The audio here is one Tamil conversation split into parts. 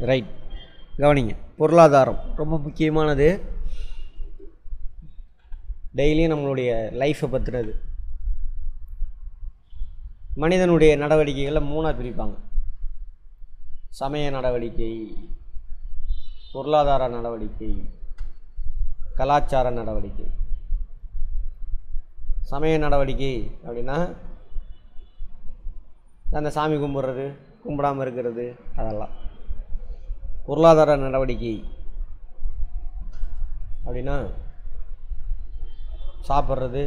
ரைட், கவனிங்க. பொருளாதாரம் ரொம்ப முக்கியமானது. டெய்லியும் நம்மளுடைய லைஃப்பை பற்றினது. மனிதனுடைய நடவடிக்கைகளை 3ஆக பிரிப்பாங்க. சமய நடவடிக்கை, பொருளாதார நடவடிக்கை, கலாச்சார நடவடிக்கை. சமய நடவடிக்கை அப்படின்னா அந்த சாமி கும்பிட்றது, கும்பிடாமல் இருக்கிறது, அதெல்லாம். பொருளாதார நடவடிக்கை அப்படின்னா சாப்பிட்றது,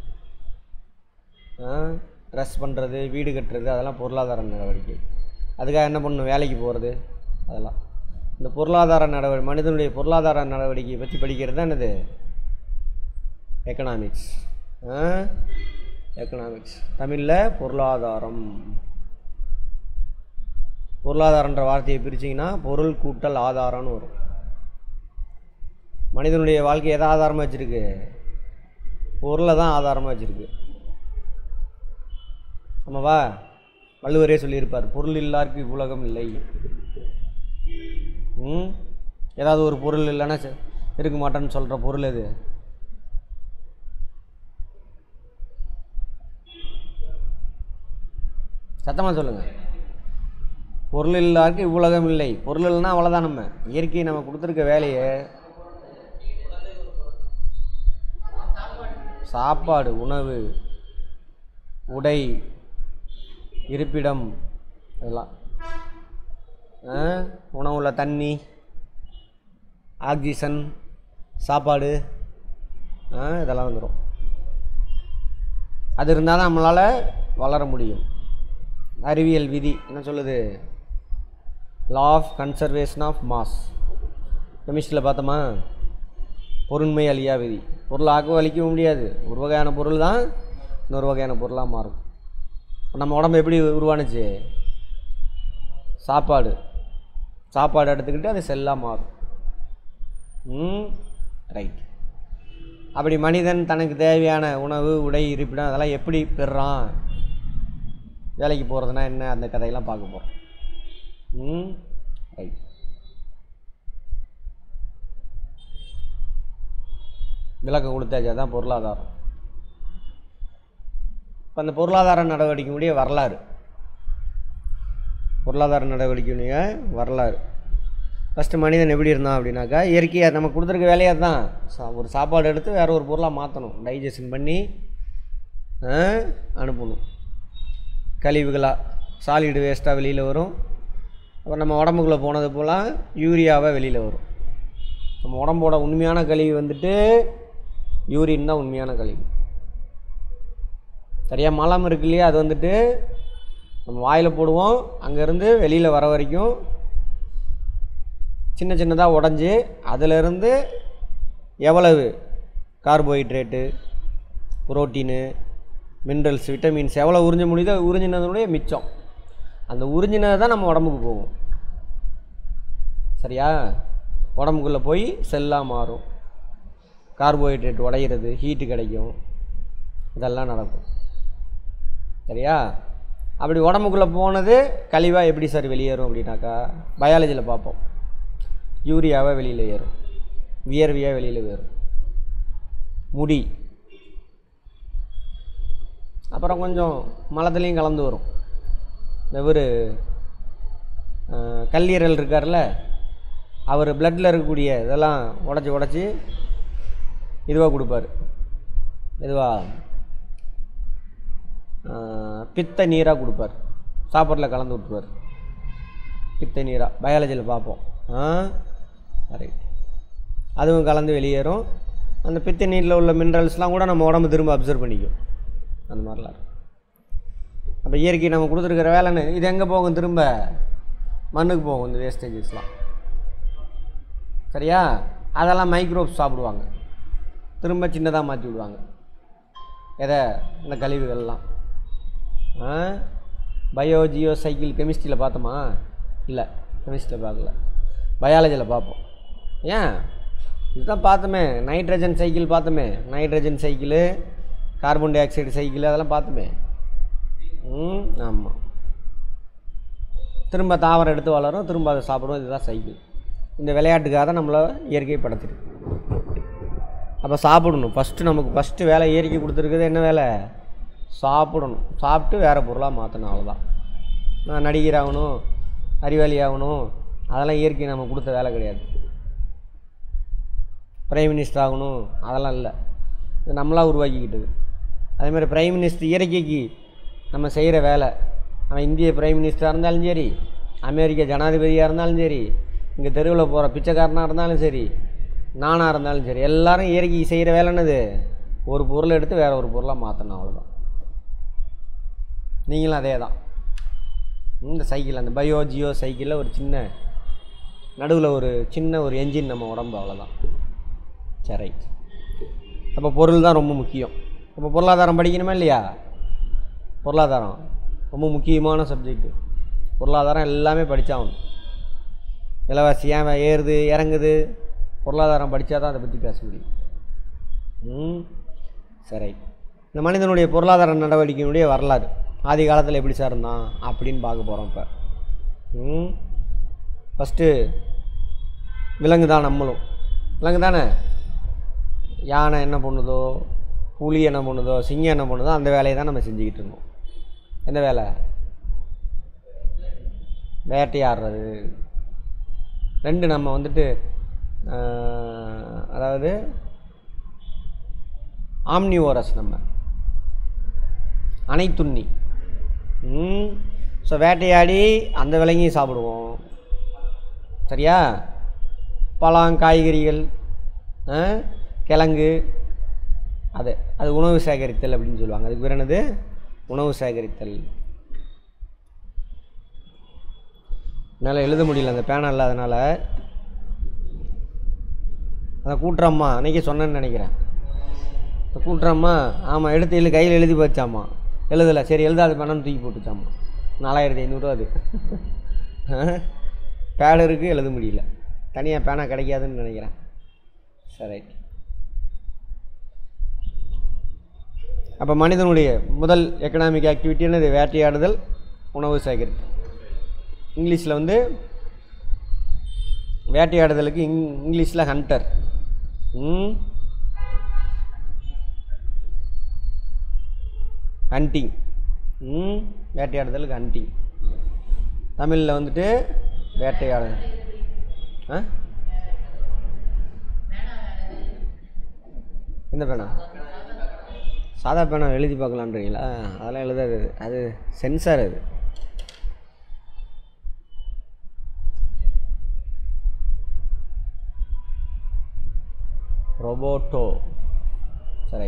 ட்ரெஸ் பண்ணுறது, வீடு கட்டுறது, அதெல்லாம் பொருளாதார நடவடிக்கை. அதுக்காக என்ன பண்ணணும்? வேலைக்கு போகிறது, அதெல்லாம். இந்த பொருளாதார மனிதனுடைய பொருளாதார நடவடிக்கையை பற்றி படிக்கிறது தான் என்னது? எக்கனாமிக்ஸ். எக்கனாமிக்ஸ் தமிழில் பொருளாதாரம். பொருளாதாரன்ற வார்த்தையை பிரிச்சிங்கன்னா பொருள் கூட்டல் ஆதாரம்னு வரும். மனிதனுடைய வாழ்க்கை எதை ஆதாரமாக வச்சுருக்கு? பொருளை தான் ஆதாரமாக வச்சுருக்கு. ஆமாவா? வள்ளுவரே சொல்லியிருப்பார், பொருள் இல்லாருக்கு உலகம் இல்லை. ஏதாவது ஒரு பொருள் இல்லைன்னா இருக்க மாட்டேன்னு சொல்கிற பொருள் எது? சத்தமாக சொல்லுங்கள். பொருள் இல்லாருக்கு இவ்வுலகம் இல்லை. பொருள் இல்லைன்னா அவ்வளோதான். நம்ம இயற்கையை நம்ம கொடுத்துருக்க வேலையை, சாப்பாடு, உணவு, உடை, இருப்பிடம், இதெல்லாம். உணவுல தண்ணி, ஆக்சிஜன், சாப்பாடு, இதெல்லாம் வந்துடும். அது இருந்தால் தான் நம்மளால் வளர முடியும். அறிவியல் விதி என்ன சொல்லுது? Law of conservation of mass. கெமிஸ்ட்ரியில் பார்த்தோமா? பொருண்மை அழியா விதி. பொருளாக அழிக்கவும் முடியாது. ஒரு வகையான பொருள் தான் இன்னொரு வகையான பொருளாக மாறும். நம்ம உடம்பு எப்படி உருவானுச்சு? சாப்பாடு எடுத்துக்கிட்டு அது செல்லாக மாறும். ரைட். அப்படி மனிதன் தனக்கு தேவையான உணவு, உடை, இருப்பிடம் அதெல்லாம் எப்படி பெறுறான்? வேலைக்கு போகிறதுனா என்ன, அந்த கதையெல்லாம் பார்க்க போகிறோம். ரைட். விளக்கம் கொடுத்தாச்சு. அதுதான் பொருளாதாரம். இப்போ அந்த பொருளாதார நடவடிக்கையுடைய வரலாறு, பொருளாதார நடவடிக்கையுடைய வரலாறு. ஃபஸ்ட்டு மனிதன் எப்படி இருந்தான் அப்படின்னாக்கா, இயற்கையாக நம்ம கொடுத்துருக்க வேலையாக தான் ஒரு சாப்பாடு எடுத்து வேறு ஒரு பொருளாக மாற்றணும், டைஜஷன் பண்ணி அனுப்பணும். கழிவுகளாக சாலிடு வேஸ்ட்டாக வெளியில் வரும். அப்புறம் நம்ம உடம்புக்குள்ளே போனது போல் யூரியாவாக வெளியில் வரும். நம்ம உடம்போட உண்மையான கழிவு வந்துட்டு யூரின் தான் உண்மையான கழிவு. சரியாக மலம் இருக்கு இல்லையா, அது வந்துட்டு நம்ம வாயில் போடுவோம். அங்கேருந்து வெளியில் வர வரைக்கும் சின்ன சின்னதாக உடஞ்சி அதிலிருந்து எவ்வளவு கார்போஹைட்ரேட்டு, புரோட்டீனு, மினரல்ஸ், விட்டமின்ஸ் எவ்வளோ உறிஞ்ச முடியுதோ உறிஞ்சினதுடைய மிச்சம், அந்த உறிஞ்சினது தான் நம்ம உடம்புக்கு போகும். சரியா? உடம்புக்குள்ளே போய் செல்லாக மாறும். கார்போஹைட்ரேட் உடையிறது, ஹீட்டு கிடைக்கும், இதெல்லாம் நடக்கும். சரியா? அப்படி உடம்புக்குள்ளே போனது கழிவாக எப்படி சார் வெளியேறும் அப்படின்னாக்கா, பயாலஜியில் பார்ப்போம். யூரியாவாக வெளியில் ஏறும், வியர்வியாக வெளியில் ஏறும், முடி, அப்புறம் கொஞ்சம் மலத்துலேயும் கலந்து வரும். இவர் கல்லீரல் இருக்கார்ல, அவர் பிளட்டில் இருக்கக்கூடிய இதெல்லாம் உடச்சி இதுவாக கொடுப்பார். இதுவாக பித்த நீராக கொடுப்பார். சாப்பாட்டில் கலந்து விட்டுருவார், பித்த நீராக. பயாலஜியில் பார்ப்போம். ரைட். அதுவும் கலந்து வெளியேறும். அந்த பித்த நீரில் உள்ள மினரல்ஸ்லாம் கூட நம்ம உடம்பு திரும்ப அப்சர்வ் பண்ணிக்கும். அந்த மாதிரிலாம். அப்போ இயற்கை நம்ம கொடுத்துருக்கிற வேலைன்னு இது எங்கே போகும்? திரும்ப மண்ணுக்கு போகும் இந்த வேஸ்டேஜஸ்லாம். சரியா? அதெல்லாம் மைக்ரோப்ஸ் சாப்பிடுவாங்க, திரும்ப சின்னதாக மாற்றி விடுவாங்க. எதை? இந்த கழிவுகள்லாம். பயோஜியோ சைக்கிள் கெமிஸ்ட்ரியில் பார்த்தோமா? இல்லை, கெமிஸ்ட்ரியில் பார்க்கல, பயாலஜியில் பார்ப்போம். ஏன்? இதுதான் பார்த்தோமே. நைட்ரஜன் சைக்கிள் பார்த்தோமே. Nitrogen cycle, carbon dioxide cycle, அதெல்லாம் பார்த்துமே. ஆமாம். திரும்ப தாவரம் எடுத்து வளரும், திரும்ப அதை சாப்பிடும். இதுதான் சைக்கிள். இந்த விளையாட்டுக்காக தான் நம்மளை இயற்கை படைச்சிருக்கு. அப்போ சாப்பிடணும். நமக்கு வேலை இயற்கை கொடுத்துருக்குது என்ன வேலை? சாப்பிடணும். சாப்பிட்டு வேறு பொருளாக மாற்றணும். அவ்வளோதான். நான் நடிகர் ஆகணும், அறிவாளி ஆகணும், அதெல்லாம் இயற்கை நம்ம கொடுத்த வேலை கிடையாது. பிரைம் மினிஸ்டர் ஆகணும், அதெல்லாம் இல்லை. இது நம்மளாக உருவாக்கிக்கிட்டது. அதேமாதிரி பிரைம் மினிஸ்டர் இயற்கைக்கு நம்ம செய்கிற வேலை. அவன் இந்திய பிரைம் மினிஸ்டராக இருந்தாலும் சரி, அமெரிக்க ஜனாதிபதியாக இருந்தாலும் சரி, இங்கே தெருவில் போகிற பிச்சைக்காரனாக இருந்தாலும் சரி, நானாக இருந்தாலும் சரி, எல்லோரும் இயற்கைக்கு செய்கிற வேலை என்னது? ஒரு பொருளை எடுத்து வேறு ஒரு பொருளாக மாற்றணும். அவ்வளோதான். நீங்களும் அதே தான். இந்த சைக்கிள், அந்த ஜியோ சைக்கிளில் ஒரு சின்ன நடுவில் ஒரு சின்ன ஒரு என்ஜின் நம்ம உடம்பு. அவ்வளோதான். சரி. அப்போ பொருள் தான் ரொம்ப முக்கியம். அப்போ பொருளாதாரம் படிக்கணுமா இல்லையா? பொருளாதாரம் ரொம்ப முக்கியமான சப்ஜெக்டு. பொருளாதாரம் எல்லாமே படித்தாகணும். விலைவாசி ஏன் ஏறுது இறங்குது, பொருளாதாரம் படித்தா தான் அதை பற்றி பேச முடியும். சரி. இந்த மனிதனுடைய பொருளாதார நடவடிக்கையினுடைய வரலாறு ஆதி காலத்தில் எப்படி சார் இருந்தான் அப்படின்னு பார்க்க போகிறோம். இப்போ ஃபஸ்ட்டு விலங்கு தான். நம்மளும் விலங்கு தானே. யானை என்ன பண்ணுதோ, புலி என்ன பண்ணுதோ, சிங்கம் என்ன பண்ணுதோ, அந்த வேலையை தான் நம்ம செஞ்சுக்கிட்டு இருந்தோம். எந்த வேலை? வேட்டையாடுறது. ரெண்டு நம்ம வந்துட்டு அதாவது ஆம்னிவோரஸ், நம்ம அனைத்துண்ணி. ஸோ வேட்டையாடி அந்த விலங்கையும் சாப்பிடுவோம். சரியா? பழம், காய்கறிகள், கிழங்கு, அது உணவு சேகரித்தல் அப்படின்னு சொல்லுவாங்க. அதுக்கு பேர் என்னது? உணவு சேகரித்தல். என்னால் எழுத முடியல, அந்த பேனா இல்லாதனால. அதை கூட்டுறம்மா அன்றைக்கி சொன்னேன்னு நினைக்கிறேன். கூட்டுறம்மா, ஆமாம், எடுத்து கையில் எழுதி வச்சாம்மா. எழுதலை. சரி, எழுதாது பேனான்னு தூக்கி போட்டுச்சாம்மா. 4500 அது. பேடு இருக்குது, எழுத முடியல. தனியாக பேனா கிடைக்காதுன்னு நினைக்கிறேன். சரி. அப்போ மனிதனுடைய முதல் எக்கனாமிக் ஆக்டிவிட்டி என்னது? வேட்டையாடுதல், உணவு சேகரித்தல். இங்கிலீஷில் வந்து வேட்டையாடுதலுக்கு இங்கிலீஷில் ஹண்டர். ஹண்டிங். வேட்டையாடுதலுக்கு ஹண்டிங். தமிழில் வந்துட்டு வேட்டையாடுதல். எந்த பேனா? சாதா பேனா எழுதி பார்க்கலான்றீங்களா? அதெல்லாம் எழுதாது. அது சென்சார். அது ரோபோட்டோ. சரி.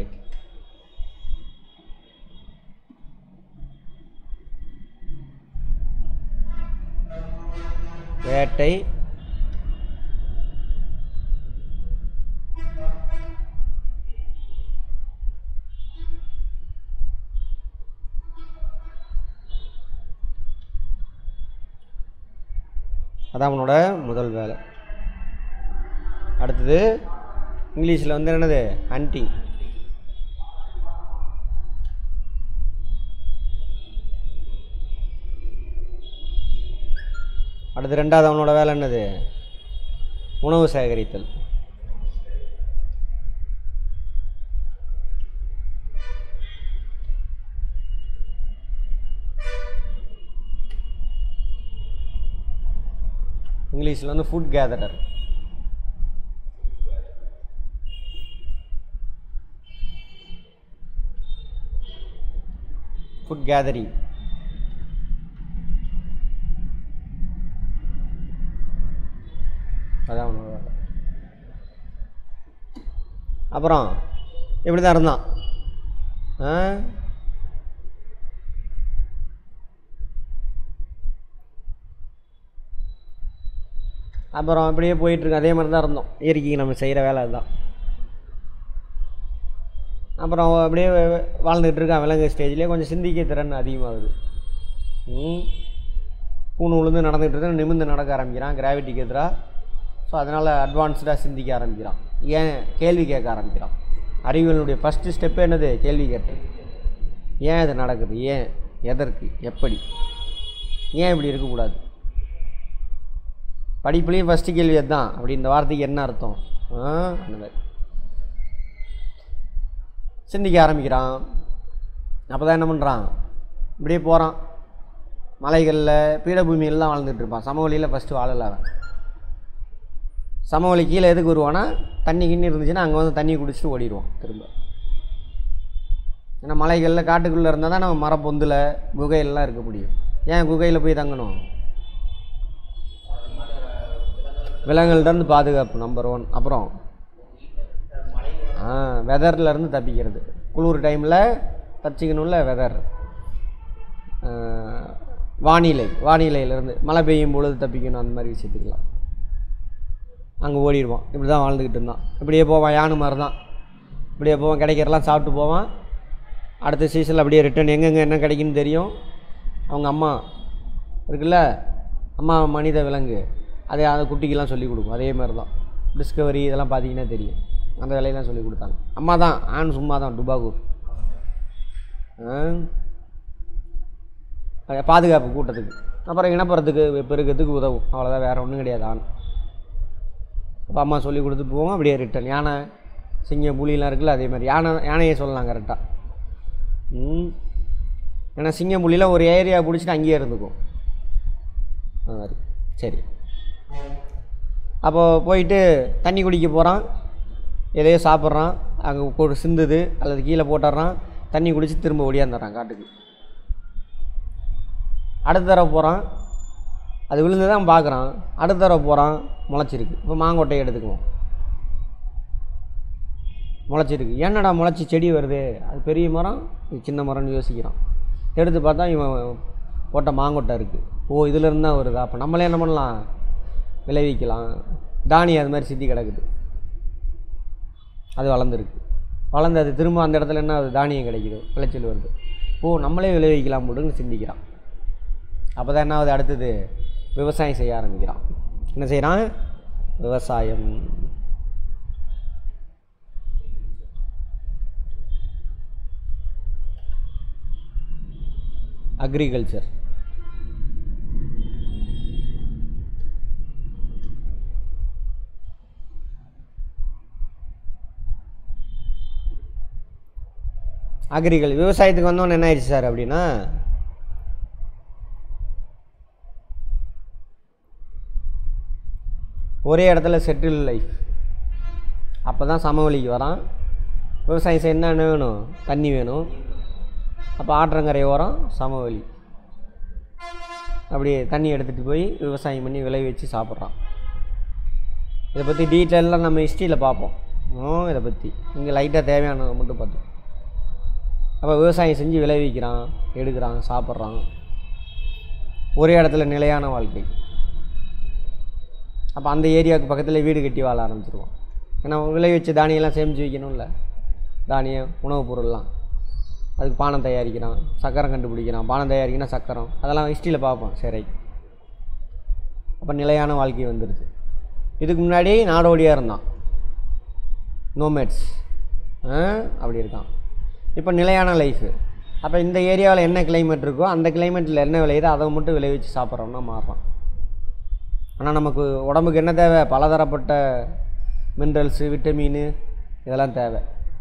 வேட்டை, அதான் அவனோட முதல் வேலை. அடுத்தது இங்கிலீஷில் வந்து என்னது? ஹண்டிங். அடுத்து ரெண்டாவது அவனோட வேலை என்னது? உணவு சேகரித்தல். இங்கிலீஷில் வந்து ஃபுட் கேதரர். Food gathering. அதான் ஒன்று. அப்புறம் இப்படி தான் இருந்தான். அப்புறம் அப்படியே போயிட்டுருக்கு. அதே மாதிரி தான் இருந்தோம். இயற்கைக்கு நம்ம செய்கிற வேலை அதுதான். அப்புறம் அப்படியே வாழ்ந்துகிட்டு இருக்கான். விலங்கு ஸ்டேஜ்லேயே கொஞ்சம் சிந்திக்க திறன் அதிகமாகுது. பூணு உளுந்து நடந்துகிட்டு இருக்க நிமிர்ந்து நடக்க ஆரம்பிக்கிறான் கிராவிட்டிக்கு எதிராக. ஸோ அதனால் அட்வான்ஸ்டாக சிந்திக்க ஆரம்பிக்கிறான். ஏன்? கேள்வி கேட்க ஆரம்பிக்கிறான். அறிவியலுடைய ஃபஸ்ட்டு ஸ்டெப்பு என்னது? கேள்வி கேட்டது. ஏன் இது நடக்குது? ஏன்? எதற்கு? எப்படி? ஏன் இப்படி இருக்கக்கூடாது? படிப்புலேயும் ஃபஸ்ட்டு கேள்வி அதுதான். அப்படி இந்த வார்த்தைக்கு என்ன அர்த்தம்? அந்த மாதிரி சிந்திக்க ஆரம்பிக்கிறான். அப்போ தான் என்ன பண்ணுறான், இப்படியே போகிறான். மலைகளில் பீடபூமியிலலாம் வாழ்ந்துட்டுருப்பான். சமவெளியில் ஃபஸ்ட்டு வாழலை அவன். சமவெளி கீழே எதுக்கு வருவான்னா, தண்ணி கிண்ணி இருந்துச்சுன்னா அங்கே வந்து தண்ணி குடிச்சிட்டு ஓடிடுவான் திரும்ப. ஏன்னா மலைகளில் காட்டுக்குள்ளே இருந்தால் தான் நம்ம மரப்பொந்தில் குகையிலலாம் இருக்க முடியும். ஏன் குகையில் போய் தங்கணும்? விலங்குகள்டேருந்து பாதுகாப்பு நம்பர் 1. அப்புறம் வெதர்லேருந்து தப்பிக்கிறது. குளிர் டைமில் தப்பிச்சிக்கணும்ல, வெதர் வானிலையிலேருந்து மழை பெய்யும் பொழுது தப்பிக்கணும், அந்த மாதிரி விஷயத்துக்கலாம் அங்கே ஓடிடுவான். இப்படி தான் வாழ்ந்துக்கிட்டு இருந்தான். இப்படியே போவான். யானை மாதிரி தான் இப்படியே போவான். கிடைக்கிறலாம் சாப்பிட்டு போவான். அடுத்த சீசனில் அப்படியே ரிட்டன் எங்கெங்கே என்ன கிடைக்குன்னு தெரியும். அவங்க அம்மா இருக்குல்ல, அம்மா மனித விலங்கு, அந்த குட்டிக்கெல்லாம் சொல்லிக் கொடுக்கும். அதே மாதிரி தான் டிஸ்கவரி இதெல்லாம் பார்த்தீங்கன்னா தெரியும். அந்த வேலையெல்லாம் சொல்லி கொடுத்தாங்க. அம்மா தான், ஆண் சும்மா தான் டுபாகூர் பாதுகாப்பு கூட்டத்துக்கு. அப்புறம் இனப்புறத்துக்கு பெருக்கிறதுக்கு உதவும். அவ்வளோதான், வேறு ஒன்றும் கிடையாது. ஆண் அப்போ அம்மா சொல்லி கொடுத்து போவோம். அப்படியே ரிட்டன். யானை, சிங்கம், புலிலாம் இருக்குல்ல, அதே மாதிரி யானையே சொல்லலாம் கரெக்டாக. ஏன்னா சிங்கம் புலிலாம் ஒரு ஏரியா பிடிச்சிட்டு அங்கேயே இருந்துக்கும். அது மாதிரி. சரி, அப்போது போயிட்டு தண்ணி குடிக்க போகிறான். எதையோ சாப்பிட்றான். அங்கே சிந்துது அல்லது கீழே போட்டுடுறான். தண்ணி குடித்து திரும்ப ஓடியாந்துடுறான் காட்டுக்கு. அடுத்த தடவை போகிறான். அது விழுந்து தான் பார்க்குறான். அடுத்த தடவை போகிறான், முளைச்சிருக்கு. இப்போ மாங்கொட்டையை எடுத்துக்குவோம். முளைச்சிருக்கு. என்னடா முளைச்சி செடி வருது, அது பெரிய மரம், இது சின்ன மரம்னு யோசிக்கிறான். எடுத்து பார்த்தா இவன் போட்ட மாங்கொட்டை இருக்குது. ஓ, இதிலேருந்து தான் வருதா, அப்போ நம்மளே என்ன பண்ணலாம், விளைவிக்கலாம். தானியம் அது மாதிரி சித்தி கிடக்குது. அது வளர்ந்துருக்கு. வளர்ந்து அது திரும்ப அந்த இடத்துல என்ன அது தானியம் கிடைக்குது, விளைச்சல் வருது. ஓ, நம்மளே விளைவிக்கலாம் போட்டுன்னு சிந்திக்கிறான். அப்போ தான் என்ன ஆகுது, அடுத்தது விவசாயம் செய்ய ஆரம்பிக்கிறான். என்ன செய்கிறான், விவசாயம். அக்ரிகல்ச்சர். விவசாயத்துக்கு வந்தோன்னு என்ன ஆயிடுச்சு சார் அப்படின்னா, ஒரே இடத்துல செட்டில் லைஃப். அப்போ தான் சமவெளிக்கு வரான். விவசாயம் செய்ய என்ன வேணும், தண்ணி வேணும். அப்போ ஆற்றங்கரை ஓரம் சமவெளி. அப்படியே தண்ணி எடுத்துகிட்டு போய் விவசாயம் பண்ணி விளைவிச்சு சாப்பிட்றான். இதை பற்றி டீட்டெயிலாக நம்ம ஹிஸ்ட்ரியில் பார்ப்போம். இதை பற்றி இங்கே லைட்டாக தேவையானதை மட்டும் பார்த்தோம். அப்போ விவசாயம் செஞ்சு விளைவிக்கிறான், எடுக்கிறான், சாப்பிட்றான். ஒரே இடத்துல நிலையான வாழ்க்கை. அப்போ அந்த ஏரியாவுக்கு பக்கத்தில் வீடு கட்டி வாழ ஆரம்பிச்சிருவான். ஏன்னா விளைவிச்ச தானியெல்லாம் சேமித்து வைக்கணும்ல, தானியம் உணவுப் பொருள்லாம். அதுக்கு பானம் தயாரிக்கிறான், சக்கரம் கண்டுபிடிக்கிறான். பானம் தயாரிக்கணும், சக்கரம், அதெல்லாம் ஹிஸ்ட்ரியில் பார்ப்போம். சரி, அப்போ நிலையான வாழ்க்கை வந்துடுது. இதுக்கு முன்னாடி நாடோடியாக இருந்தான், நோமேட்ஸ் அப்படி இருக்கான். இப்போ நிலையான லைஃபு. அப்போ இந்த ஏரியாவில் என்ன கிளைமேட் இருக்கோ அந்த கிளைமேட்டில் என்ன விளையுதோ அதை மட்டும் விளைவிச்சு சாப்பிட்றோம்னா மாறுறான். ஆனால் நமக்கு உடம்புக்கு என்ன தேவை, பலதரப்பட்ட மினரல்ஸு, விட்டமின் இதெல்லாம் தேவை.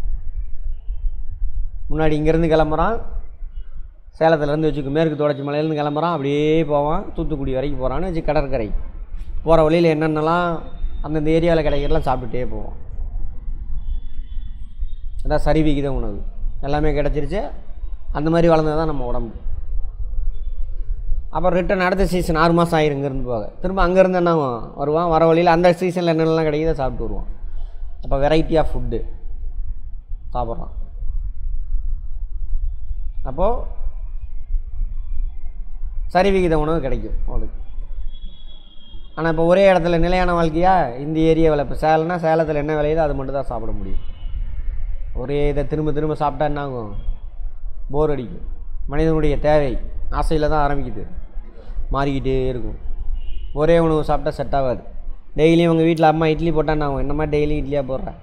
முன்னாடி இங்கேருந்து கிளம்புறான், சேலத்துலேருந்து வச்சுக்கு மேற்கு தொடர்ச்சி மலையிலேருந்து கிளம்புறான். அப்படியே போவான், தூத்துக்குடி வரைக்கும் போகிறான்னு வச்சு, கடற்கரை போகிற வழியில் என்னென்னலாம் அந்தந்த ஏரியாவில் கிடைக்கிறலாம் சாப்பிட்டுட்டே போவான். அதான் சரிவிகித உணவு எல்லாமே கிடச்சிருச்சு. அந்த மாதிரி வளர்ந்தது தான் நம்ம உடம்பு. அப்புறம் ரிட்டன் அடுத்த சீசன் 6 மாதம் ஆயிரும் இங்கேருந்து போக. திரும்ப அங்கேருந்து என்ன வருவான், வர வழியில் அந்த சீசனில் என்னென்னலாம் கிடைக்குதோ சாப்பிட்டு வருவான். அப்போ வெரைட்டி ஆஃப் ஃபுட்டு சாப்பிட்றான். அப்போது சரிவிகித உணவு கிடைக்கும் அவனுக்கு. ஆனால் இப்போ ஒரே இடத்துல நிலையான வாழ்க்கையாக இந்த ஏரியாவில், இப்போ சேலம்னா சேலத்தில் என்ன விளையுதோ அது மட்டும் தான் சாப்பிட முடியும். ஒரே இதை திரும்ப திரும்ப சாப்பிட்டா என்ன ஆகும், போர் அடிக்கும். மனிதனுடைய தேவை ஆசையில் தான் ஆரம்பிக்குது, மாறிக்கிட்டே இருக்கும். ஒரே உணவு சாப்பிட்டா செட் ஆகாது. டெய்லியும் உங்கள் வீட்டில் அம்மா இட்லி போட்டால் நான் என்ன மாதிரி டெய்லியும் இட்லியாக போடுறேன்,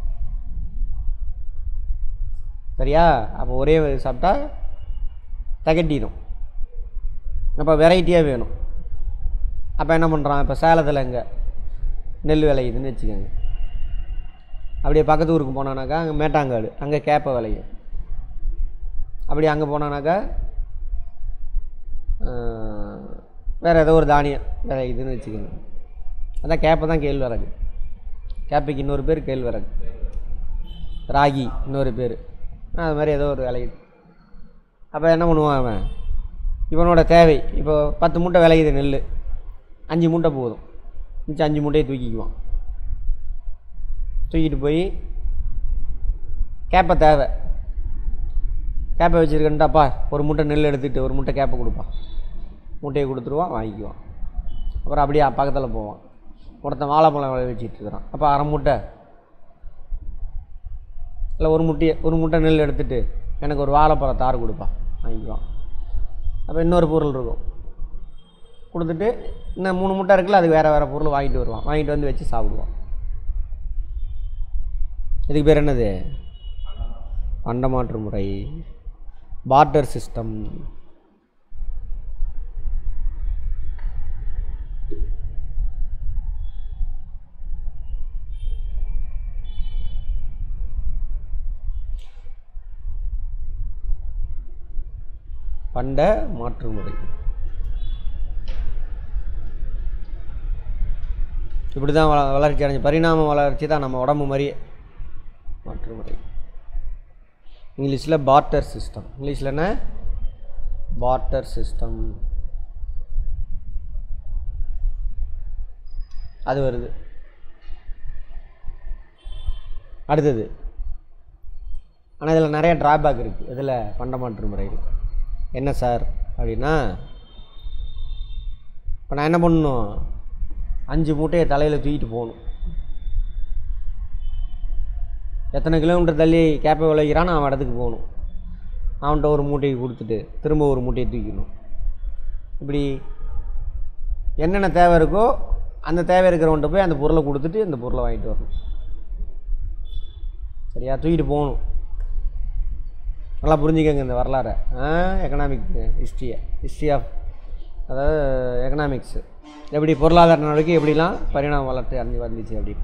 சரியா? அப்போ ஒரே சாப்பிட்டா தகட்டிடும். அப்போ வெரைட்டியாக வேணும். அப்போ என்ன பண்ணுறான், இப்போ சேலத்தில் எங்கே நெல் விளையுதுன்னு வச்சுக்கோங்க, அப்படியே பக்கத்து ஊருக்கு போனானாக்கா அங்கே மேட்டாங்காடு, அங்கே கேப்பை விளையும். அப்படி அங்கே போனானாக்கா வேறு ஏதோ ஒரு தானியம் விளையுதுன்னு வச்சுக்கோங்க. அதான் கேப்பை தான் கேழ்வரகு. கேப்பைக்கு இன்னொரு பேர் கேழ்வரகு, ராகி இன்னொரு பேர். அது மாதிரி ஏதோ ஒரு விளையுது. அப்போ என்ன பண்ணுவான் அவன், இவனோட தேவை இப்போ 10 மூட்டை விளையுது நெல், 5 மூட்டை போதும், மிச்சம் 5 மூட்டையை தூக்கிக்குவான். தூக்கிட்டு போய் கேப்பை தேவை, கேப்பை வச்சுருக்கேன்ட்டாப்பா, ஒரு மூட்டை நெல் எடுத்துகிட்டு ஒரு மூட்டை கேப்பை கொடுப்பான், மூட்டையை கொடுத்துருவான், வாங்கிக்குவான். அப்புறம் அப்படியே பக்கத்தில் போவான், ஒருத்தன் வாழைப்பழம் வச்சுட்டு இருக்கிறான், அப்போ அரை மூட்டை இல்லை ஒரு மூட்டை நெல் எடுத்துகிட்டு எனக்கு ஒரு வாழைப்பழம் தார் கொடுப்பான், வாங்கிக்குவான். அப்போ இன்னொரு பொருள் இருக்கும், கொடுத்துட்டு இன்னும் 3 மூட்டை இருக்குல்ல, அதுக்கு வேறு பொருள் வாங்கிட்டு வருவான், வாங்கிட்டு வந்து வச்சு சாப்பிடுவான். இதுக்கு பேர் என்னது, பண்டமாற்று முறை, பார்ட்டர் சிஸ்டம். பண்ட மாற்று முறை. இப்படி தான் வளர்ச்சி அடைஞ்சு, பரிணாம வளர்ச்சி தான் நம்ம உடம்பு மாதிரியே மாற்று முறை. இங்கிலீஷில் பார்ட்டர் சிஸ்டம். இங்கிலீஷில் என்ன, பார்ட்டர் சிஸ்டம். அது வருது. அடுத்தது, ஆனால் இதில் நிறைய ட்ராபேக் இருக்குது. இதில் பண்டமாற்று முறையில் என்ன சார் அப்படின்னா, இப்போ நான் என்ன பண்ணணும், 5 மூட்டையை தலையில் தூக்கிட்டு போகணும். எத்தனை கிலோமீட்டர் தள்ளி கேப்பை விளைகிறான் அவன் இடத்துக்கு போகணும், அவன்கிட்ட ஒரு மூட்டையை கொடுத்துட்டு திரும்ப ஒரு மூட்டையை தூக்கிடணும். இப்படி என்னென்ன தேவை இருக்கோ அந்த தேவை இருக்கிறவன்ட்ட போய் அந்த பொருளை கொடுத்துட்டு இந்த பொருளை வாங்கிட்டு வரணும். சரியா, தூக்கிட்டு போகணும். நல்லா புரிஞ்சுக்கங்க இந்த வரலாறு. எக்கனாமிக் ஹிஸ்ட்ரி ஆஃப், அதாவது எக்கனாமிக்ஸு, எப்படி பொருளாதார நடவடிக்கை எப்படிலாம் பரிணாம வளர்ச்சி அடைஞ்சு வந்துச்சு அப்படின்னு.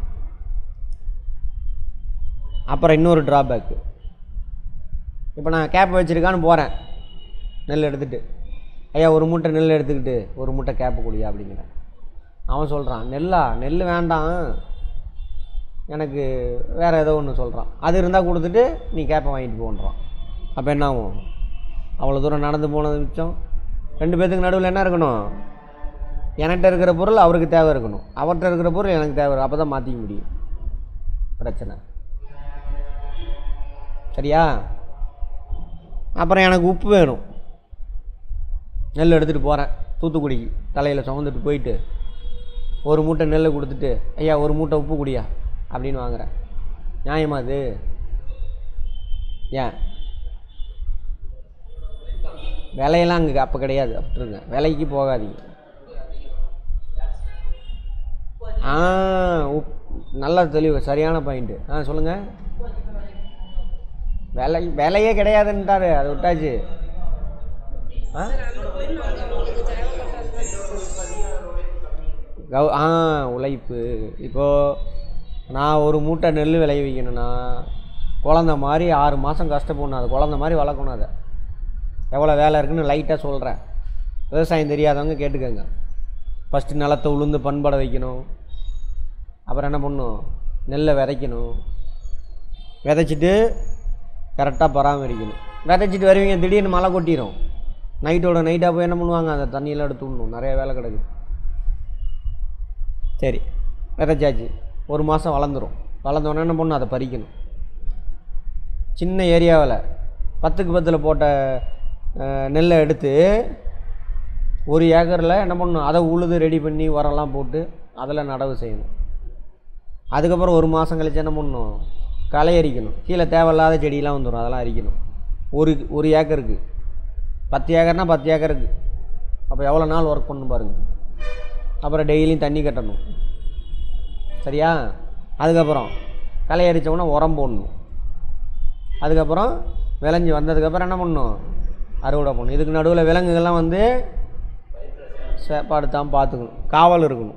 அப்புறம் இன்னொரு ட்ராபேக்கு, இப்போ நான் கேப்பை வச்சுருக்கான்னு போகிறேன் நெல் எடுத்துகிட்டு, ஐயா ஒரு மூட்டை நெல் எடுத்துக்கிட்டு ஒரு மூட்டை கேப்பை குடியா அப்படிங்கிறேன். அவன் சொல்கிறான், நெல் வேண்டாம் எனக்கு வேறு ஏதோ ஒன்று சொல்கிறான், அது இருந்தால் கொடுத்துட்டு நீ கேப்பை வாங்கிட்டு போன்றான். அப்போ என்ன ஆகும், அவ்வளோ தூரம் நடந்து போனது மிச்சம். 2 பேர்த்துக்கு நடுவில் என்ன இருக்கணும், என்கிட்ட இருக்கிற பொருள் அவருக்கு தேவை இருக்கணும், அவர்கிட்ட இருக்கிற பொருள் எனக்கு தேவை, அப்போ தான் மாற்றிக்க முடியும். பிரச்சனை சரியா. அப்புறம் எனக்கு உப்பு வேணும், நெல் எடுத்துகிட்டு போகிறேன் தூத்துக்குடிக்கு, தலையில் சுமந்துட்டு போயிட்டு ஒரு மூட்டை நெல்லை கொடுத்துட்டு ஐயா ஒரு மூட்டை உப்பு குடியா அப்படின்னு வாங்குகிறேன். நியாயமா அது? ஏன் விலையெல்லாம் அங்கே அப்போ கிடையாது, அப்படிருங்க, விலைக்கு போகாதீங்க. நல்ல தெளிவு, சரியான பாயிண்ட்டு. சொல்லுங்கள். விலையே கிடையாதுன்ட்டாரு, அதை விட்டாச்சு. உழைப்பு. இப்போது நான் ஒரு மூட்டை நெல் விளைய வைக்கணும்னா குழந்த மாதிரி 6 மாதம் கஷ்டப்படணும், அது குழந்த மாதிரி வளர்க்கணும். அதை எவ்வளோ வேலை இருக்குதுன்னு லைட்டாக சொல்கிறேன், விவசாயம் தெரியாதவங்க கேட்டுக்கோங்க. ஃபஸ்ட்டு நிலத்தை உளுந்து பண்பட வைக்கணும், அப்புறம் என்ன பண்ணணும், நெல்லை விதைக்கணும், விதைச்சிட்டு கரெக்டாக பராமரிக்கணும். விதைச்சிட்டு வருவீங்க, திடீர்னு மழை கொட்டிடும், நைட்டாக போய் என்ன பண்ணுவாங்க, அந்த தண்ணியெல்லாம் எடுத்து விடணும், நிறைய வேலை கிடக்குது. சரி, விதைச்சாச்சு, 1 மாதம் வளர்ந்துடும். வளர்ந்தோடனே என்ன பண்ணணும், அதை பறிக்கணும். சின்ன ஏரியாவில் 10க்கு 10 போட்ட நெல்லை எடுத்து 1 ஏக்கரில் என்ன பண்ணணும், அதை உழுது ரெடி பண்ணி உரம்லாம் போட்டு அதில் நடவு செய்யணும். அதுக்கப்புறம் 1 மாதம் கழிச்சு என்ன பண்ணணும், களை அரிக்கணும். கீழே தேவையில்லாத செடியெலாம் வந்துடும், அதெல்லாம் அரிக்கணும். ஒரு ஏக்கருக்கு 10 ஏக்கர்னால் 10 ஏக்கருக்கு, அப்போ எவ்வளோ நாள் ஒர்க் பண்ணணும் பாருங்கள். அப்புறம் டெய்லியும் தண்ணி கட்டணும். சரியா, அதுக்கப்புறம் களை அரித்தோன்னா உரம் போடணும். அதுக்கப்புறம் விளைஞ்சி வந்ததுக்கப்புறம் என்ன பண்ணணும், அறுவடை பண்ணணும். இதுக்கு நடுவில் விலங்குகள்லாம் வந்து படுத்தாமல் பார்த்துக்கணும், காவல் இருக்கணும்,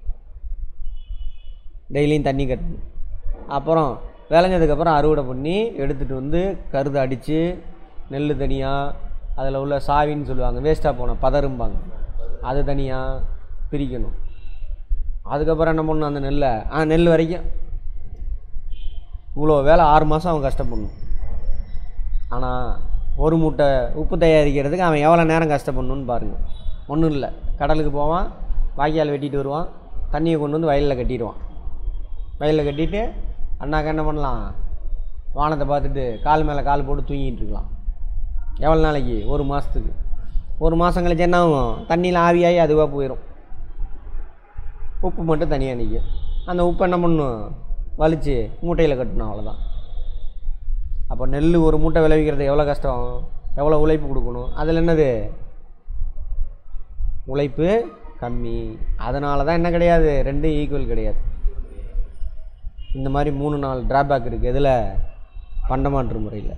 டெய்லியும் தண்ணி கட்டணும். அப்புறம் விளைஞ்சதுக்கப்புறம் அறுவடை பண்ணி எடுத்துகிட்டு வந்து கருது அடித்து நெல் தனியாக, அதில் உள்ள சாவின்னு சொல்லுவாங்க, வேஸ்ட்டாக போன பதறும்பாங்க, அது தனியாக பிரிக்கணும். அதுக்கப்புறம் என்ன பண்ணணும், அந்த நெல்லை நெல் வரைக்கும் இவ்வளோ வேலை 6 மாதம் அவன் கஷ்டப்படணும். ஆனால் ஒரு மூட்டை உப்பு தயாரிக்கிறதுக்கு அவன் எவ்வளோ நேரம் கஷ்டப்படணுன்னு பாருங்கள். ஒன்றும் இல்லை, கடலுக்கு போவான், வாய்க்கால் வெட்டிட்டு வருவான், தண்ணியை கொண்டு வந்து வயலில் கட்டிடுவான். வயலில் கட்டிட்டு அண்ணாக்க என்ன பண்ணலாம், வானத்தை பார்த்துட்டு கால் மேலே கால் போட்டு தூங்கிட்டு இருக்கலாம். எவ்வளோ நாளைக்கு? 1 மாதத்துக்கு. 1 மாதம் கழிச்சு என்ன ஆகும், தண்ணியில் ஆவியாகி அதுவாக போயிடும், உப்பு மட்டும் தனியாக நிற்கும். அந்த உப்பு என்ன பண்ணணும், வலித்து மூட்டையில் கட்டணும், அவ்வளோதான். அப்போ நெல் ஒரு மூட்டை விளைவிக்கிறது எவ்வளோ கஷ்டம், எவ்வளோ உழைப்பு கொடுக்கணும். அதில் என்னது, உழைப்பு கம்மி. அதனால தான் என்ன கிடையாது, 2 ஈக்குவல் கிடையாது. இந்த மாதிரி 3-4 ட்ராபேக் இருக்குது. இதில் பண்டமாற்று முறையில்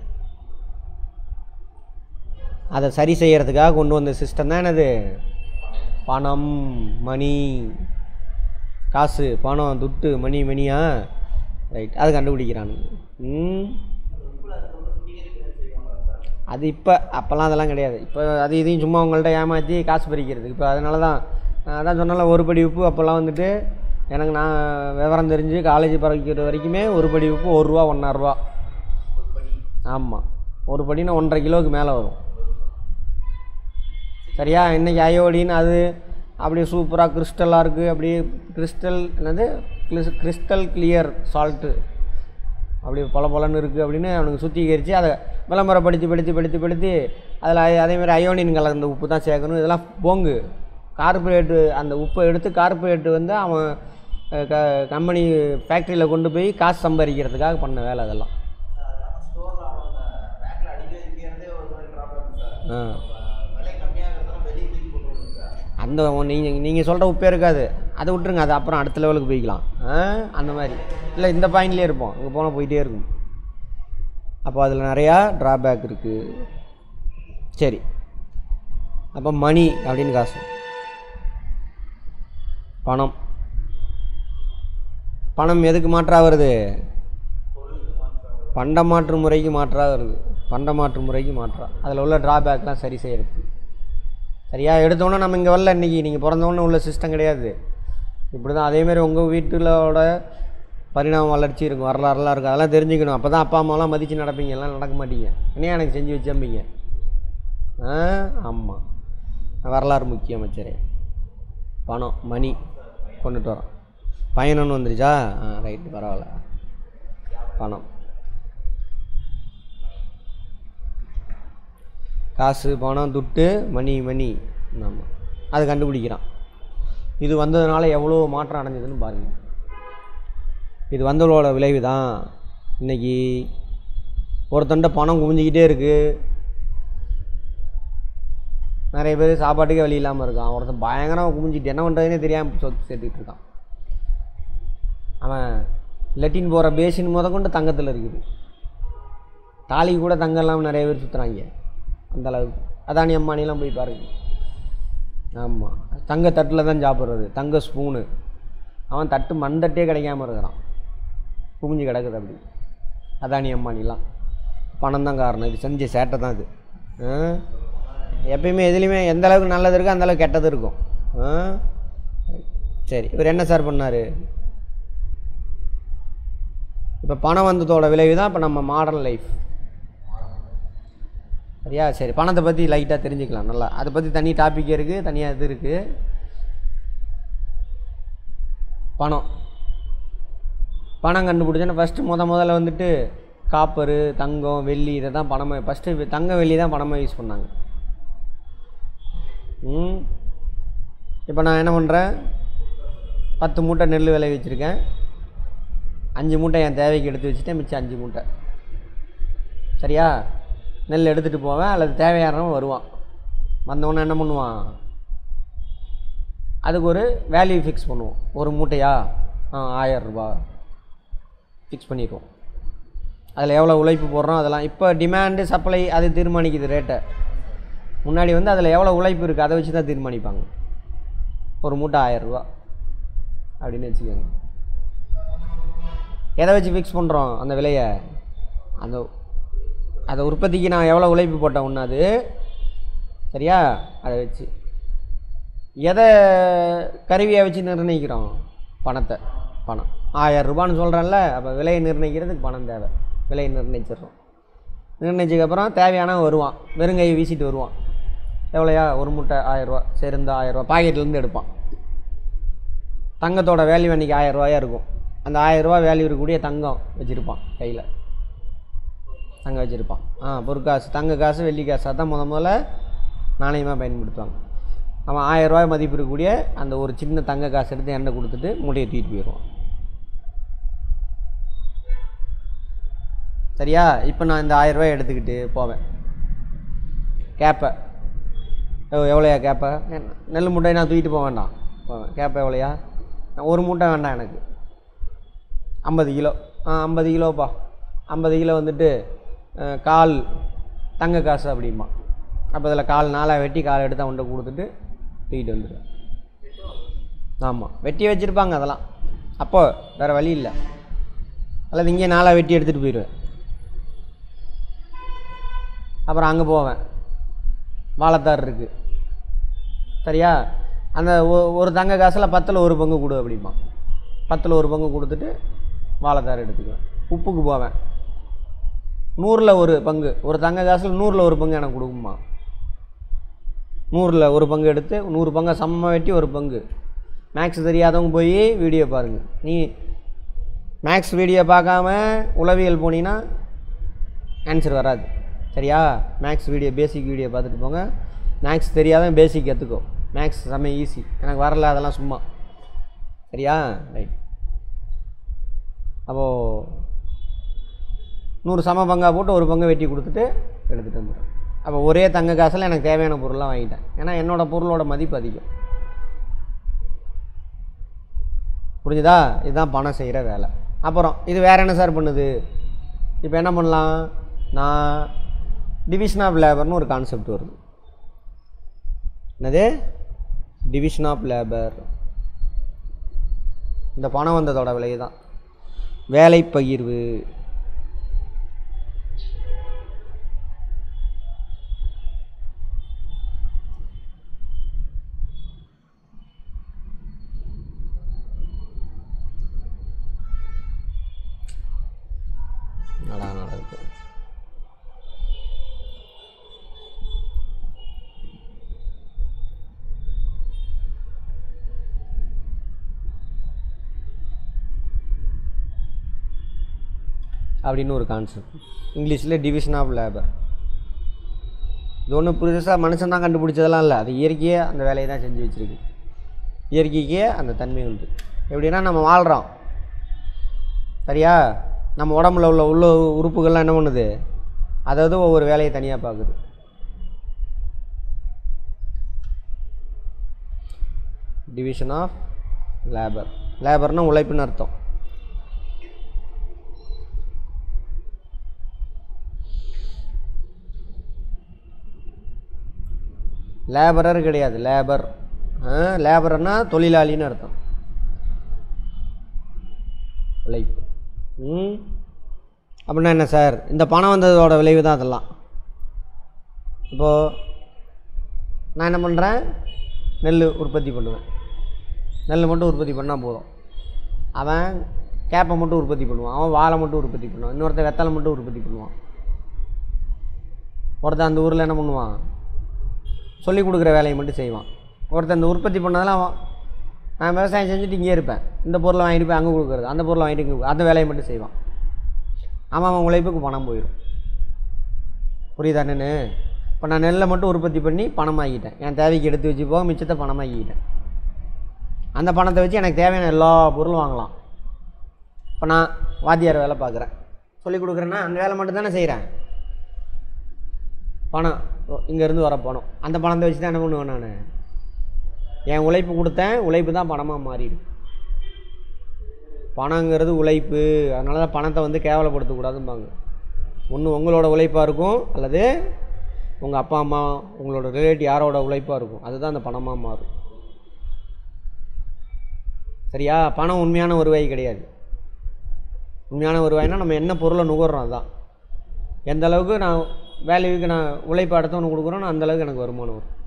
அதை சரி செய்கிறதுக்காக கொண்டு வந்த சிஸ்டம் தான் என்னது, பணம், மணி, காசு, பணம், துட்டு, மணியா, ரைட், அது கண்டுபிடிக்கிறானுங்க. அது இப்போ, அப்போல்லாம் அதெல்லாம் கிடையாது. இப்போ அது இதையும் சும்மா உங்கள்கிட்ட ஏமாற்றி காசு பறிக்கிறது. இப்போ அதனால தான் அதான் சொன்னால, ஒரு படி உப்பு அப்போல்லாம் வந்துட்டு எனக்கு நான் விவரம் தெரிஞ்சு காலேஜ் பறக்கிற வரைக்குமே ஒரு படி உப்பு 1 ரூபா 1.5 ரூபா. ஆமாம், ஒரு படினா 1.5 கிலோவுக்கு மேலே வரும். சரியா? இன்றைக்கி அயோடின்னு அது அப்படியே சூப்பராக கிறிஸ்டலாக இருக்குது, அப்படியே கிறிஸ்டல் என்னது கிறிஸ்டல் கிளியர் சால்ட்டு அப்படியே பலன்னு இருக்குது அப்படின்னு அவனுக்கு சுத்திகரித்து அதை விளம்பரப்படுத்தி அதில் அதேமாதிரி அயோடின் கலந்த உப்பு தான் சேர்க்கணும். இதெல்லாம் போங்கு. கார்பரேட்டு அந்த உப்பை எடுத்து கார்பரேட்டு வந்து அவன் கம்பெனி ஃபேக்ட்ரியில் கொண்டு போய் காசு சம்பாதிக்கிறதுக்காக பண்ண வேலை அதெல்லாம். அந்த நீங்கள் சொல்கிற உப்பே இருக்காது, அதை விட்டுருங்க, அது அப்புறம் அடுத்த லெவலுக்கு போய்க்கலாம். அந்த மாதிரி இல்லை, இந்த பாயிண்ட்லேயே இருப்போம், அங்கே போனால் போயிட்டே இருக்கும். அப்போ அதில் நிறையா ட்ராபேக் இருக்குது. சரி, அப்போ மணி அப்படின்னு காசு, பணம் எதுக்கு மாற்றாக வருது, பண்டமாற்று முறைக்கு மாற்றாக வருது. பண்டமாற்று முறைக்கு மாற்றா, அதில் உள்ள ட்ராபேக்லாம் சரி செய்கிறது. சரியா? எடுத்தோன்னே நம்ம இங்கே வரல, இன்றைக்கி நீங்கள் பிறந்தோன்னே உள்ள சிஸ்டம் கிடையாது. இப்படி தான். அதேமாதிரி உங்கள் வீட்டிலோட பரிணாம வளர்ச்சி இருக்கும், வரலாறுலாம் இருக்கும், அதெல்லாம் தெரிஞ்சுக்கணும். அப்போ தான் அப்பா அம்மாலாம் மதித்து நடப்பீங்க, எல்லாம் நடக்க மாட்டீங்க. என்னையா எனக்கு செஞ்சு வச்சம்பிங்க. ஆமாம், வரலாறு முக்கியம். அமைச்சரே, பணம், மணி கொண்டுட்டு வரோம். பயணம்னு வந்துருச்சா? ரைட்டு, பரவாயில்ல. பணம், காசு, பணம், துட்டு, மணி. ஆமாம், அது கண்டுபிடிக்கிறான். இது வந்ததுனால எவ்வளோ மாற்றம் அடைஞ்சதுன்னு பாருங்கள். இது வந்தவளோட விளைவு தான். இன்றைக்கி ஒருத்தண்ட பணம் குவிஞ்சிக்கிட்டே இருக்குது, நிறைய பேர் சாப்பாட்டுக்கே வழி இல்லாமல் இருக்கான். ஒருத்தன் பயங்கரமாக குவிஞ்சிட்டு என்ன பண்ணுறதுனே தெரியாமல் சொத்து சேர்த்துக்கிட்டு இருக்கான். அவன் லெட்டின் போகிற பேசின் கொண்டு தங்கத்தில் இருக்குது. தாலி கூட தங்கம் இல்லாமல் நிறைய பேர் சுற்றுறாங்க அந்தளவுக்கு. அதானி அம்மானிலாம் போய் பாருங்க. ஆமாம், தங்க தட்டில் தான் சாப்பிட்றது, தங்க ஸ்பூனு. அவன் தட்டு மண்தட்டே கிடைக்காம இருக்கிறான், குமிஞ்சு கிடக்குது அப்படி. அதானி அம்மானிலாம் பணம் தான் காரணம். இது செஞ்ச சேட்டை தான் இது. எப்பயுமே எதுலேயுமே எந்த அளவுக்கு நல்லது இருக்கோ அந்தளவுக்கு கெட்டது இருக்கும். சரி, இவர் என்ன சார் பண்ணார்? இப்போ பணம் வந்ததோட விளைவு தான் இப்போ நம்ம மாடர்ன் லைஃப். சரியா? சரி, பணத்தை பற்றி லைட்டாக தெரிஞ்சுக்கலாம் நல்லா. அதை பற்றி தனி டாபிக் இருக்குது, தனியாக இது இருக்குது. பணம் கண்டுபிடிச்சோன்னா ஃபஸ்ட்டு முதல்ல வந்துட்டு காப்பரு, தங்கம், வெள்ளி இதை தான் பணமாக ஃபஸ்ட்டு. தங்கம் வெள்ளி தான் பணமாக யூஸ் பண்ணாங்க. இப்போ நான் என்ன பண்ணுறேன், 10 மூட்டை நெல் விளைவிச்சிருக்கேன், 5 மூட்டை என் தேவைக்கு எடுத்து வச்சுட்டேன், மிச்சம் 5 மூட்டை. சரியா? நெல் எடுத்துகிட்டு போவேன், அல்லது தேவையானவன் வருவான். வந்தவொன்னே என்ன பண்ணுவான், அதுக்கு ஒரு வேல்யூ ஃபிக்ஸ் பண்ணுவோம். ஒரு மூட்டையா 1000 ரூபா ஃபிக்ஸ் பண்ணிடுவோம். அதில் எவ்வளோ உழைப்பு போடுறோம் அதெல்லாம். இப்போ டிமாண்டு சப்ளை அது தீர்மானிக்குது ரேட்டை. முன்னாடி வந்து அதில் எவ்வளோ உழைப்பு இருக்குது அதை வச்சு தான் தீர்மானிப்பாங்க. ஒரு மூட்டை 1000 ரூபா அப்படின்னு வச்சுக்கோங்க. எதை வச்சு ஃபிக்ஸ் பண்ணுறோம் அந்த விலையை? அந்த உற்பத்திக்கு நான் எவ்வளோ உழைப்பு போட்டேன் ஒன்று அது சரியா, அதை வச்சு. எதை கருவியை வச்சு நிர்ணயிக்கிறோம்? பணம் 1000 ரூபான்னு சொல்கிறேன்ல, அப்போ விலையை நிர்ணயிக்கிறதுக்கு பணம் தேவை. விலையை நிர்ணயிச்சிடுறோம். நிர்ணயிச்சதுக்கப்புறம் தேவையான வருவான், வெறுங்கையை வீசிட்டு வருவான். எவ்வளோயா? ஒரு மூட்டை 1000 ரூபா. சரி, இந்த 1000 ரூபா பாக்கெட்லேருந்து எடுப்பான். தங்கத்தோட வேல்யூ அன்றைக்கி 1000 ரூபாயாக இருக்கும். அந்த 1000 ரூபா வேல்யூ இருக்கக்கூடிய தங்கம் வச்சுருப்பான், கையில் தங்கம் வச்சுருப்பான். பொற்காசு, தங்க காசு, வெள்ளி காசு, அதான் முதல்ல நாணயமாக பயன்படுத்துவாங்க. அவன் 1000 ரூபாய் மதிப்பு இருக்கக்கூடிய அந்த ஒரு சின்ன தங்க காசு எடுத்து எண்ணெய் கொடுத்துட்டு மூட்டையை தூக்கிட்டு போயிடுவான். சரியா? இப்போ நான் இந்த 1000 ரூபாய் எடுத்துக்கிட்டு போவேன். கேப்பை எவ்வளோயா? கேப்பை நெல் மூட்டை நான் தூக்கிட்டு போக வேண்டாம், போவேன். கேப்பை எவ்வளோயா? ஒரு மூட்டை வேண்டாம் எனக்கு, 50 கிலோ. 50 கிலோப்பா. 50 கிலோ வந்துட்டு கால் தங்க காசு அப்படிமா. அப்போ அதில் கால் 4 வெட்டி கால் எடுத்து அவன்கிட்ட கொடுத்துட்டு தூக்கிட்டு வந்துடுவேன். ஆமாம், வெட்டி வச்சுருப்பாங்க அதெல்லாம். அப்போ வேறு வழி இல்லை. அல்லது இங்கே 4 வெட்டி எடுத்துகிட்டு போயிடுவேன். அப்புறம் அங்கே போவேன், வாழைத்தார் இருக்குது சரியா, அந்த ஒரு தங்க காசில் 10ல் 1 பங்கு கொடு அப்படிமா. 10ல் 1 பங்கு கொடுத்துட்டு வாழைத்தார் எடுத்துக்குவேன். உப்புக்கு போவேன், 100ல் 1 பங்கு, ஒரு தங்க காசில் 100ல் 1 பங்கு எனக்கு கொடுக்குமா. 100ல் 1 பங்கு எடுத்து 100 பங்கை சமமாக வெட்டி 1 பங்கு. மேக்ஸ் தெரியாதவங்க போய் வீடியோ பாருங்கள். நீ மேக்ஸ் வீடியோ பார்க்காம உளவியல் போனீங்கன்னா ஆன்சர் வராது சரியா. மேக்ஸ் வீடியோ, பேசிக் வீடியோ பார்த்துட்டு போங்க. மேக்ஸ் தெரியாதவன் பேசிக் கற்றுக்கோ. மேக்ஸ் செம்ம ஈஸி, எனக்கு வரல அதெல்லாம் சும்மா சரியா. ரைட். அப்போது 100 சம பங்காக போட்டு 1 பங்கை வெட்டி கொடுத்துட்டு எடுத்துகிட்டு வந்துடும். அப்போ ஒரே தங்க காசில் எனக்கு தேவையான பொருளாக வாங்கிட்டேன். ஏன்னா என்னோடய பொருளோட மதிப்பு அதிகம். புரிஞ்சுதா? இதுதான் பணம் செய்கிற வேலை. அப்புறம் இது வேறு என்ன சார் பண்ணுது? இப்போ என்ன பண்ணலாம்? நான் டிவிஷன் ஆஃப் லேபர்னு ஒரு கான்செப்ட் வருது. என்னது? Division of labour. இந்த பணம் வந்ததோட விலை தான் வேலை பகிர்வு. நடக்குது. அப்படின்னு ஒரு கான்செப்ட் இங்கிலீஷில் டிவிஷன் ஆஃப் லேபர். இது ஒன்றும் புதுசாக மனுஷன் தான் கண்டுபிடிச்சதெல்லாம் இல்லை, அது இயற்கையே அந்த வேலையை தான் செஞ்சு வச்சுருக்கு. இயற்கைக்கே அந்த தன்மை உண்டு. எப்படின்னா நம்ம வாழ்கிறோம் சரியா, நம்ம உடம்புல உள்ள உறுப்புகள்லாம் என்ன பண்ணுது? அதாவது ஒவ்வொரு வேலையை தனியாக பார்க்குது. Division of labour. லேபர்னால் உழைப்புன்னு அர்த்தம். லேபரர் கிடையாது, லேபர். லேபர்னால் தொழிலாளின்னு அர்த்தம். உழைப்பு. அப்படின்னா என்ன சார்? இந்த பணம் வந்ததோட விளைவு தான் அதெல்லாம். இப்போது நான் என்ன பண்ணுறேன்? நெல் உற்பத்தி பண்ணுவேன். நெல் மட்டும் உற்பத்தி பண்ணால் போதும். அவன் கேப்பை மட்டும் உற்பத்தி பண்ணுவான், அவன் வாழை மட்டும் உற்பத்தி பண்ணுவான், இன்னொருத்தன் வெத்தலை மட்டும் உற்பத்தி பண்ணுவான். ஒருத்தன் அந்த ஊரில் என்ன பண்ணுவான்? சொல்லிக் கொடுக்குற வேலையை மட்டும் செய்வான். ஒருத்தன் இந்த உற்பத்தி பண்ணதெல்லாம் நான் விவசாயம் செஞ்சுட்டு இங்கே இருப்பேன், இந்த பொருளை வாங்கிட்டு போய் அங்கே கொடுக்குறது, அந்த பொருளை வாங்கிட்டு இங்கே அந்த வேலையை மட்டும் செய்வான். அவன் உழைப்புக்கு பணம் போயிடும். புரியுதா என்னன்னு? இப்போ நான் நெல்லை மட்டும் உற்பத்தி பண்ணி பணமாக்கிட்டேன், என் தேவைக்கு எடுத்து வச்சு போக மிச்சத்தை பணமாக்கிட்டேன். அந்த பணத்தை வச்சு எனக்கு தேவையான எல்லா பொருளும் வாங்கலாம். இப்போ நான் வாத்தியார் வேலை பார்க்குறேன், சொல்லிக் கொடுக்குறேன்னா அந்த வேலை மட்டும் தானே செய்கிறேன். பணம் இங்கேருந்து வர பணம், அந்த பணத்தை வச்சு தான் என்ன பண்ணுவேன்? நான் என் உழைப்பு கொடுத்தேன், உழைப்பு தான் பணமாக மாறிடும். பணங்கிறது உழைப்பு, அதனால தான் பணத்தை வந்து கேவலப்படுத்தக்கூடாதும்பாங்க. ஒன்று உங்களோட உழைப்பாக இருக்கும், அல்லது உங்கள் அப்பா அம்மா உங்களோட ரிலேட்டிவ் யாரோட உழைப்பாக இருக்கும், அதுதான் அந்த பணமாக மாறும். சரியா? பணம் உண்மையான வருவாய் கிடையாது. உண்மையான வருவாய்னா நம்ம என்ன பொருளை நுகர்றோம், அதுதான். எந்த அளவுக்கு நான் வேல்யூக்கு நான் உழைப்பு அடுத்தவனு கொடுக்குறோன்னு அந்தளவுக்கு எனக்கு வருமானம் வரும்.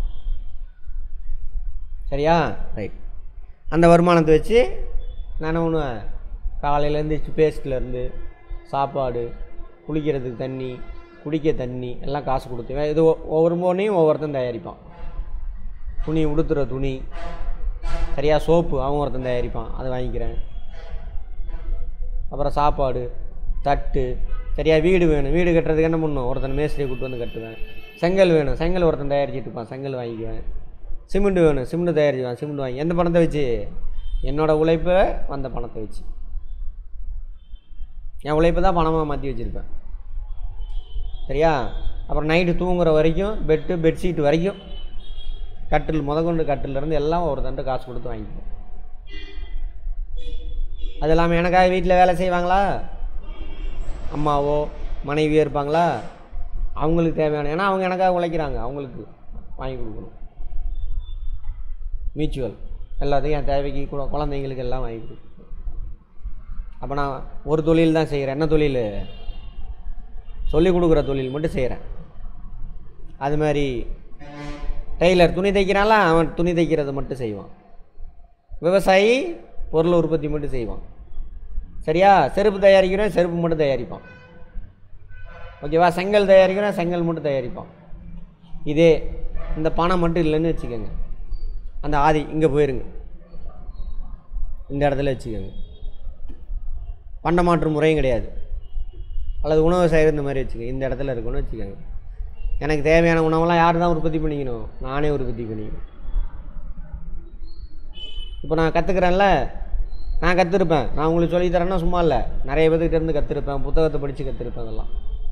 சரியா? ரைட். அந்த வருமானத்தை வச்சு நான் ஒன்று காலையிலேருந்து பேஸ்ட்லேருந்து சாப்பாடு, குளிக்கிறதுக்கு தண்ணி, குடிக்க தண்ணி எல்லாம் காசு கொடுத்துவேன். இது ஒவ்வொரு போனையும் ஒவ்வொருத்தன் தயாரிப்பான். துணி, உடுத்துகிற துணி, சரியா? சோப்பு அவன் ஒருத்தன் தயாரிப்பான், அதை வாங்கிக்கிறேன். அப்புறம் சாப்பாடு, தட்டு, சரியா? வீடு வேணும், வீடு கட்டுறதுக்கு என்ன பண்ணணும், ஒருத்தன் மேஸ்திரியை கூப்பிட்டு வந்து கட்டுவேன். செங்கல் வேணும், செங்கல் ஒருத்தன் தயாரிச்சுட்டு இருப்பான், செங்கல் வாங்கிக்குவேன். சிமெண்ட் வேணும், சிமெண்ட் தயாரிச்சுவேன், சிமெண்ட் வாங்கி. எந்த பணத்தை வச்சு? என்னோடய உழைப்பை வந்த பணத்தை வச்சு. என் உழைப்பை தான் பணமாக மாற்றி வச்சுருப்பேன். சரியா? அப்புறம் நைட்டு தூங்குற வரைக்கும் பெட்ஷீட் வரைக்கும், கட்டில் முதற்கொண்டு கட்டிலேருந்து எல்லாம் ஒருத்தன்ட்டு காசு கொடுத்து வாங்கிக்குவேன். அது இல்லாமல் எனக்காக வீட்டில் வேலை செய்வாங்களா, அம்மாவோ மனைவியோ இருப்பாங்களா, அவங்களுக்கு தேவையான, ஏன்னா அவங்க எனக்காக உழைக்கிறாங்க, அவங்களுக்கு வாங்கி கொடுக்கணும். மியூச்சுவல் எல்லாத்துக்கும் என் தேவைக்கு கூட குழந்தைங்களுக்கு எல்லாம் வாங்கி கொடுக்கணும். அப்போ நான் ஒரு தொழில் தான் செய்கிறேன். என்ன தொழில்? சொல்லிக் கொடுக்குற தொழில் மட்டும் செய்கிறேன். அது மாதிரி டெய்லர் துணி தைக்கிறான்ல, அவன் துணி தைக்கிறது மட்டும் செய்வான். விவசாயி பொருள் உற்பத்தி மட்டும் செய்வான். சரியா? செருப்பு தயாரிக்கிறேன், செருப்பு மட்டும் தயாரிப்பான். ஓகேவா? செங்கல் தயாரிக்கிறேன், செங்கல் மட்டும் தயாரிப்பான். இதே இந்த பணம் மட்டும் இல்லைன்னு வச்சுக்கோங்க, அந்த ஆதி இங்கே போயிருங்க, இந்த இடத்துல வச்சுக்கோங்க. பண்டமாற்று முறையும் கிடையாது, அல்லது உணவு செய்கிற இந்த மாதிரி வச்சுக்கோங்க. இந்த இடத்துல இருக்குன்னு வச்சுக்கோங்க. எனக்கு தேவையான உணவெல்லாம் யார் தான் உற்பத்தி பண்ணிக்கணும்? நானே உற்பத்தி பண்ணிக்கணும். இப்போ நான் கற்றுக்குறேன்ல, நான் கற்றுருப்பேன். நான் உங்களுக்கு சொல்லித்தரேன்னா சும்மா இல்லை, நிறைய பேர்த்துக்கிட்ட இருந்து கற்றுருப்பேன், புத்தகத்தை படித்து கற்றுருப்பேன். அதெல்லாம்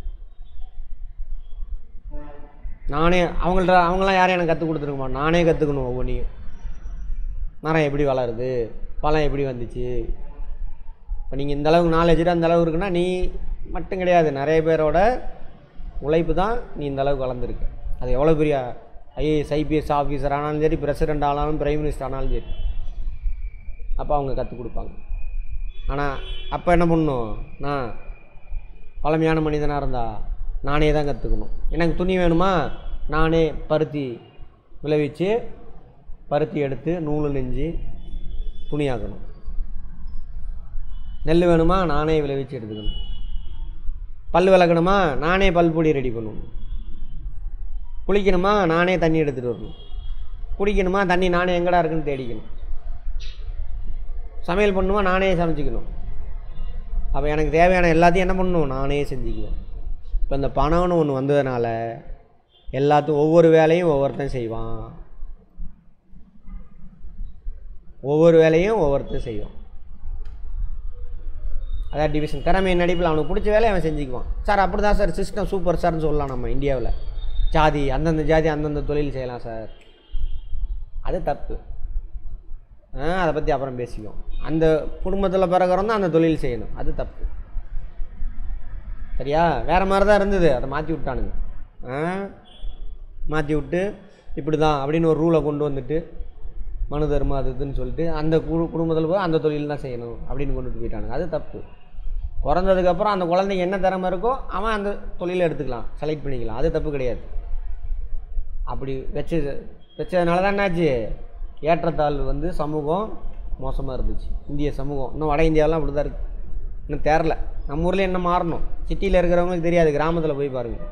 நானே அவங்களாம் யாரையும் எனக்கு கற்றுக் கொடுத்துருக்குமா, நானே கற்றுக்கணும். ஒவ்வொன்றையும் மரம் எப்படி வளருது, பழம் எப்படி வந்துச்சு. இப்போ நீங்கள் இந்த அளவுக்கு நாலேஜ் அந்த அளவு இருக்குன்னா நீ மட்டும் கிடையாது, நிறைய பேரோட உழைப்பு தான் நீ இந்த அளவுக்கு வளர்ந்துருக்கு. அது எவ்வளோ பெரிய ஐஏஎஸ் ஐபிஎஸ் ஆஃபீஸர் ஆனாலும் சரி, பிரசிடெண்ட் ஆனாலும், பிரைம் மினிஸ்டர் ஆனாலும் சரி, அப்போ அவங்க கற்றுக் கொடுப்பாங்க. ஆனால் அப்போ என்ன பண்ணணும், நான் பழமையான மனிதனாக இருந்தால் நானே தான் கற்றுக்கணும். எனக்கு துணி வேணுமா, நானே பருத்தி விளைவிச்சு பருத்தி எடுத்து நூல் நெஞ்சு துணியாக்கணும். நெல் வேணுமா, நானே விளைவிச்சு எடுத்துக்கணும். பல் விளக்கணுமா, நானே பல்பொடி ரெடி பண்ணணும். குளிக்கணுமா, நானே தண்ணி எடுத்துகிட்டு வரணும். குடிக்கணுமா, தண்ணி நானே எங்கடா இருக்குன்னு தேடிக்கணும். சமையல் பண்ணுமா, நானே சமைச்சிக்கணும். அப்போ எனக்கு தேவையான எல்லாத்தையும் என்ன பண்ணணும், நானே செஞ்சுக்குவேன். இப்போ இந்த பணம்னு ஒன்று வந்ததுனால எல்லாத்துக்கும் ஒவ்வொரு வேலையும் ஒவ்வொருத்தன் செய்வான், ஒவ்வொரு வேலையும் ஒவ்வொருத்தன் செய்வான். அதாவது டிவிஷன், திறமையின் நடிப்பில் அவனுக்கு பிடிச்ச வேலையை அவன் செஞ்சுக்குவான். சார் அப்படி தான் சார் சிஸ்டம் சூப்பர் சார்னு சொல்லலாம். நம்ம இந்தியாவில் ஜாதி அந்தந்த ஜாதி அந்தந்த தொழில் செய்யலாம் சார், அது தப்பு. அதை பற்றி அப்புறம் பேசிக்குவோம். அந்த குடும்பத்தில் பிறகுறோம் தான் அந்த தொழில் செய்யணும், அது தப்பு. சரியா? வேறு மாதிரி தான் இருந்தது, அதை மாற்றி விட்டானுங்க. மாற்றி விட்டு இப்படி தான் அப்படின்னு ஒரு ரூலை கொண்டு வந்துட்டு மனு தர்மம் அது இதுன்னு சொல்லிட்டு அந்த குடும்பத்தில் போய் அந்த தொழில் தான் செய்யணும் அப்படின்னு கொண்டுட்டு போயிட்டானுங்க, அது தப்பு. பிறந்ததுக்கப்புறம் அந்த குழந்தைங்க என்ன திறமை இருக்கோ அவன் அந்த தொழிலை எடுத்துக்கலாம், செலக்ட் பண்ணிக்கலாம், அது தப்பு கிடையாது. அப்படி வச்சதுனால தான் என்னாச்சு, ஏற்றத்தாழ்வு வந்து சமூகம் மோசமாக இருந்துச்சு. இந்திய சமூகம் இன்னும் வட இந்தியாவெலாம் அப்படி தான் இருக்குது, இன்னும் தெரில. நம்ம ஊரில் என்ன மாறணும், சிட்டியில் இருக்கிறவங்களுக்கு தெரியாது, கிராமத்தில் போய் பாருங்கள்.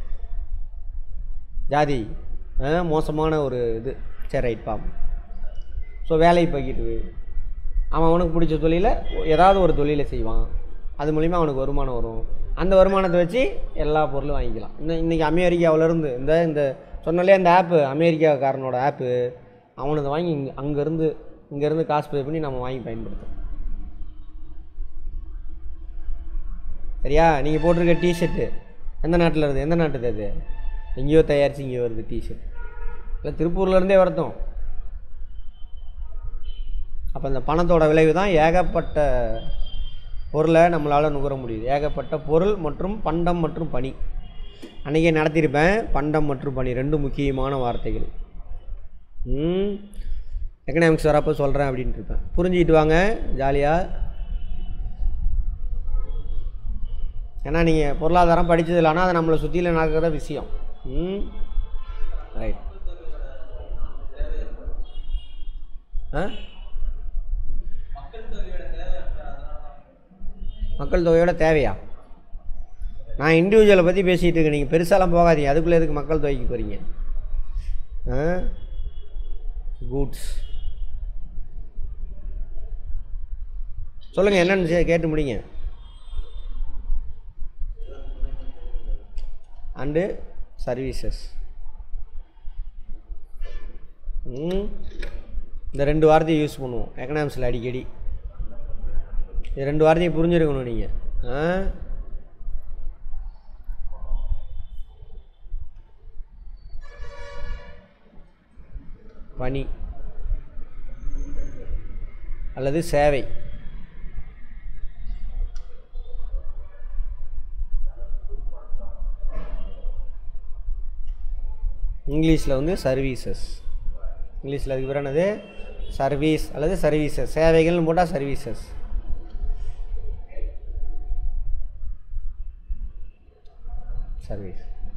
ஜாதி மோசமான ஒரு இது. சரி ரைட் பாம். ஸோ வேலையை பக்கிட்டு அவன் அவனுக்கு பிடிச்ச தொழிலை ஏதாவது ஒரு தொழிலை செய்வான், அது மூலிமா அவனுக்கு வருமானம் வரும். அந்த வருமானத்தை வச்சு எல்லா பொருளும் வாங்கிக்கலாம். இன்றைக்கி அமெரிக்காவிலேருந்து இந்த சொன்னாலே அந்த ஆப்பு, அமெரிக்காக்காரனோட ஆப்பு, அவனதை வாங்கி இங்கேருந்து காசு பே பண்ணி நம்ம வாங்கி பயன்படுத்தணும். சரியா? நீங்கள் போட்டிருக்க டிஷர்ட்டு எந்த நாட்டில் இருக்குது, எந்த நாட்டுது அது, எங்கேயோ தயாரித்து இங்கே வருது டிஷர்ட், இல்லை திருப்பூர்லேருந்தே வரட்டும். அப்போ இந்த பணத்தோட விளைவு தான் ஏகப்பட்ட பொருளை நம்மளால் நுகர முடியுது. ஏகப்பட்ட பொருள் மற்றும் பண்டம் மற்றும் பணி. அன்றைக்கே நடத்தியிருப்பேன், பண்டம் மற்றும் பணி ரெண்டு முக்கியமான வார்த்தைகள். எக்கனாமிக்ஸ் வரப்போ சொல்கிறேன் அப்படின்ட்டு இருப்பேன். புரிஞ்சுக்கிட்டு வாங்க ஜாலியாக. ஏன்னா நீங்கள் பொருளாதாரம் படித்தது இல்லைன்னா அது நம்மளை சுற்றியில் நடக்கிற விஷயம். ரைட். மக்கள் தொகையோட தேவையா? நான் இண்டிவிஜுவலை பற்றி பேசிகிட்டு இருக்கேன். நீங்கள் பெருசாலாம் போகாதீங்க. அதுக்குள்ளே எதுக்கு மக்கள் தொகைக்கு போகிறீங்க? கூட்ஸ் சொல்லுங்கள், என்னென்னு கேட்டு முடிங்க. And services. இந்த 2 வார்த்தையை யூஸ் பண்ணுவோம் எக்கனாமிக்ஸில் அடிக்கடி. இது 2 வார்த்தையை புரிஞ்சுருக்கணும் நீங்கள். பணி அல்லது சேவை. இங்கிலீஷில் வந்து சர்வீசஸ். இங்கிலீஷில் அதுக்கு பேர் என்னது? சர்வீஸ் அல்லது சர்வீசஸ். சேவைகள்னு போட்டால் சர்வீசஸ். சர்வீஸ்.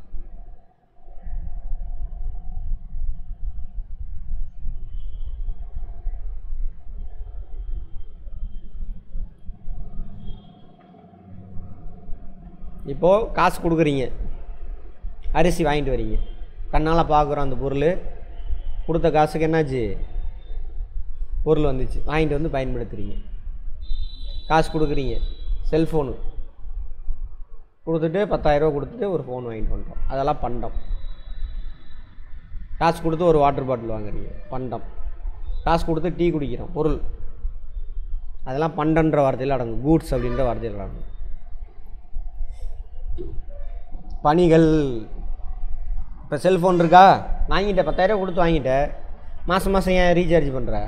இப்போது காசு கொடுக்குறீங்க, அரிசி வாங்கிட்டு வரீங்க, கண்ணால் பார்க்குறோம் அந்த பொருள், கொடுத்த காசுக்கு என்னாச்சு? பொருள் வந்துச்சு, வாங்கிட்டு வந்து பயன்படுத்துகிறீங்க. காசு கொடுக்குறீங்க, செல்ஃபோனு கொடுத்துட்டு 10,000 ரூபா கொடுத்துட்டு ஒரு ஃபோன் வாங்கிட்டு வந்துட்டோம், அதெல்லாம் பண்டம். காசு கொடுத்து ஒரு வாட்டர் பாட்டில் வாங்குறீங்க, பண்டம். காசு கொடுத்து டீ குடிக்கிறோம், பொருள். அதெல்லாம் பண்டன்ற வார்த்தையில் அடங்கும், கூட்ஸ் அப்படின்ற வார்த்தையில் அடங்கும். பணிகள். இப்போ செல்ஃபோன் இருக்கா, வாங்கிட்டேன், 10,000 ரூபா கொடுத்து வாங்கிட்டேன், மாதம் ஏன் ரீசார்ஜ் பண்ணுற?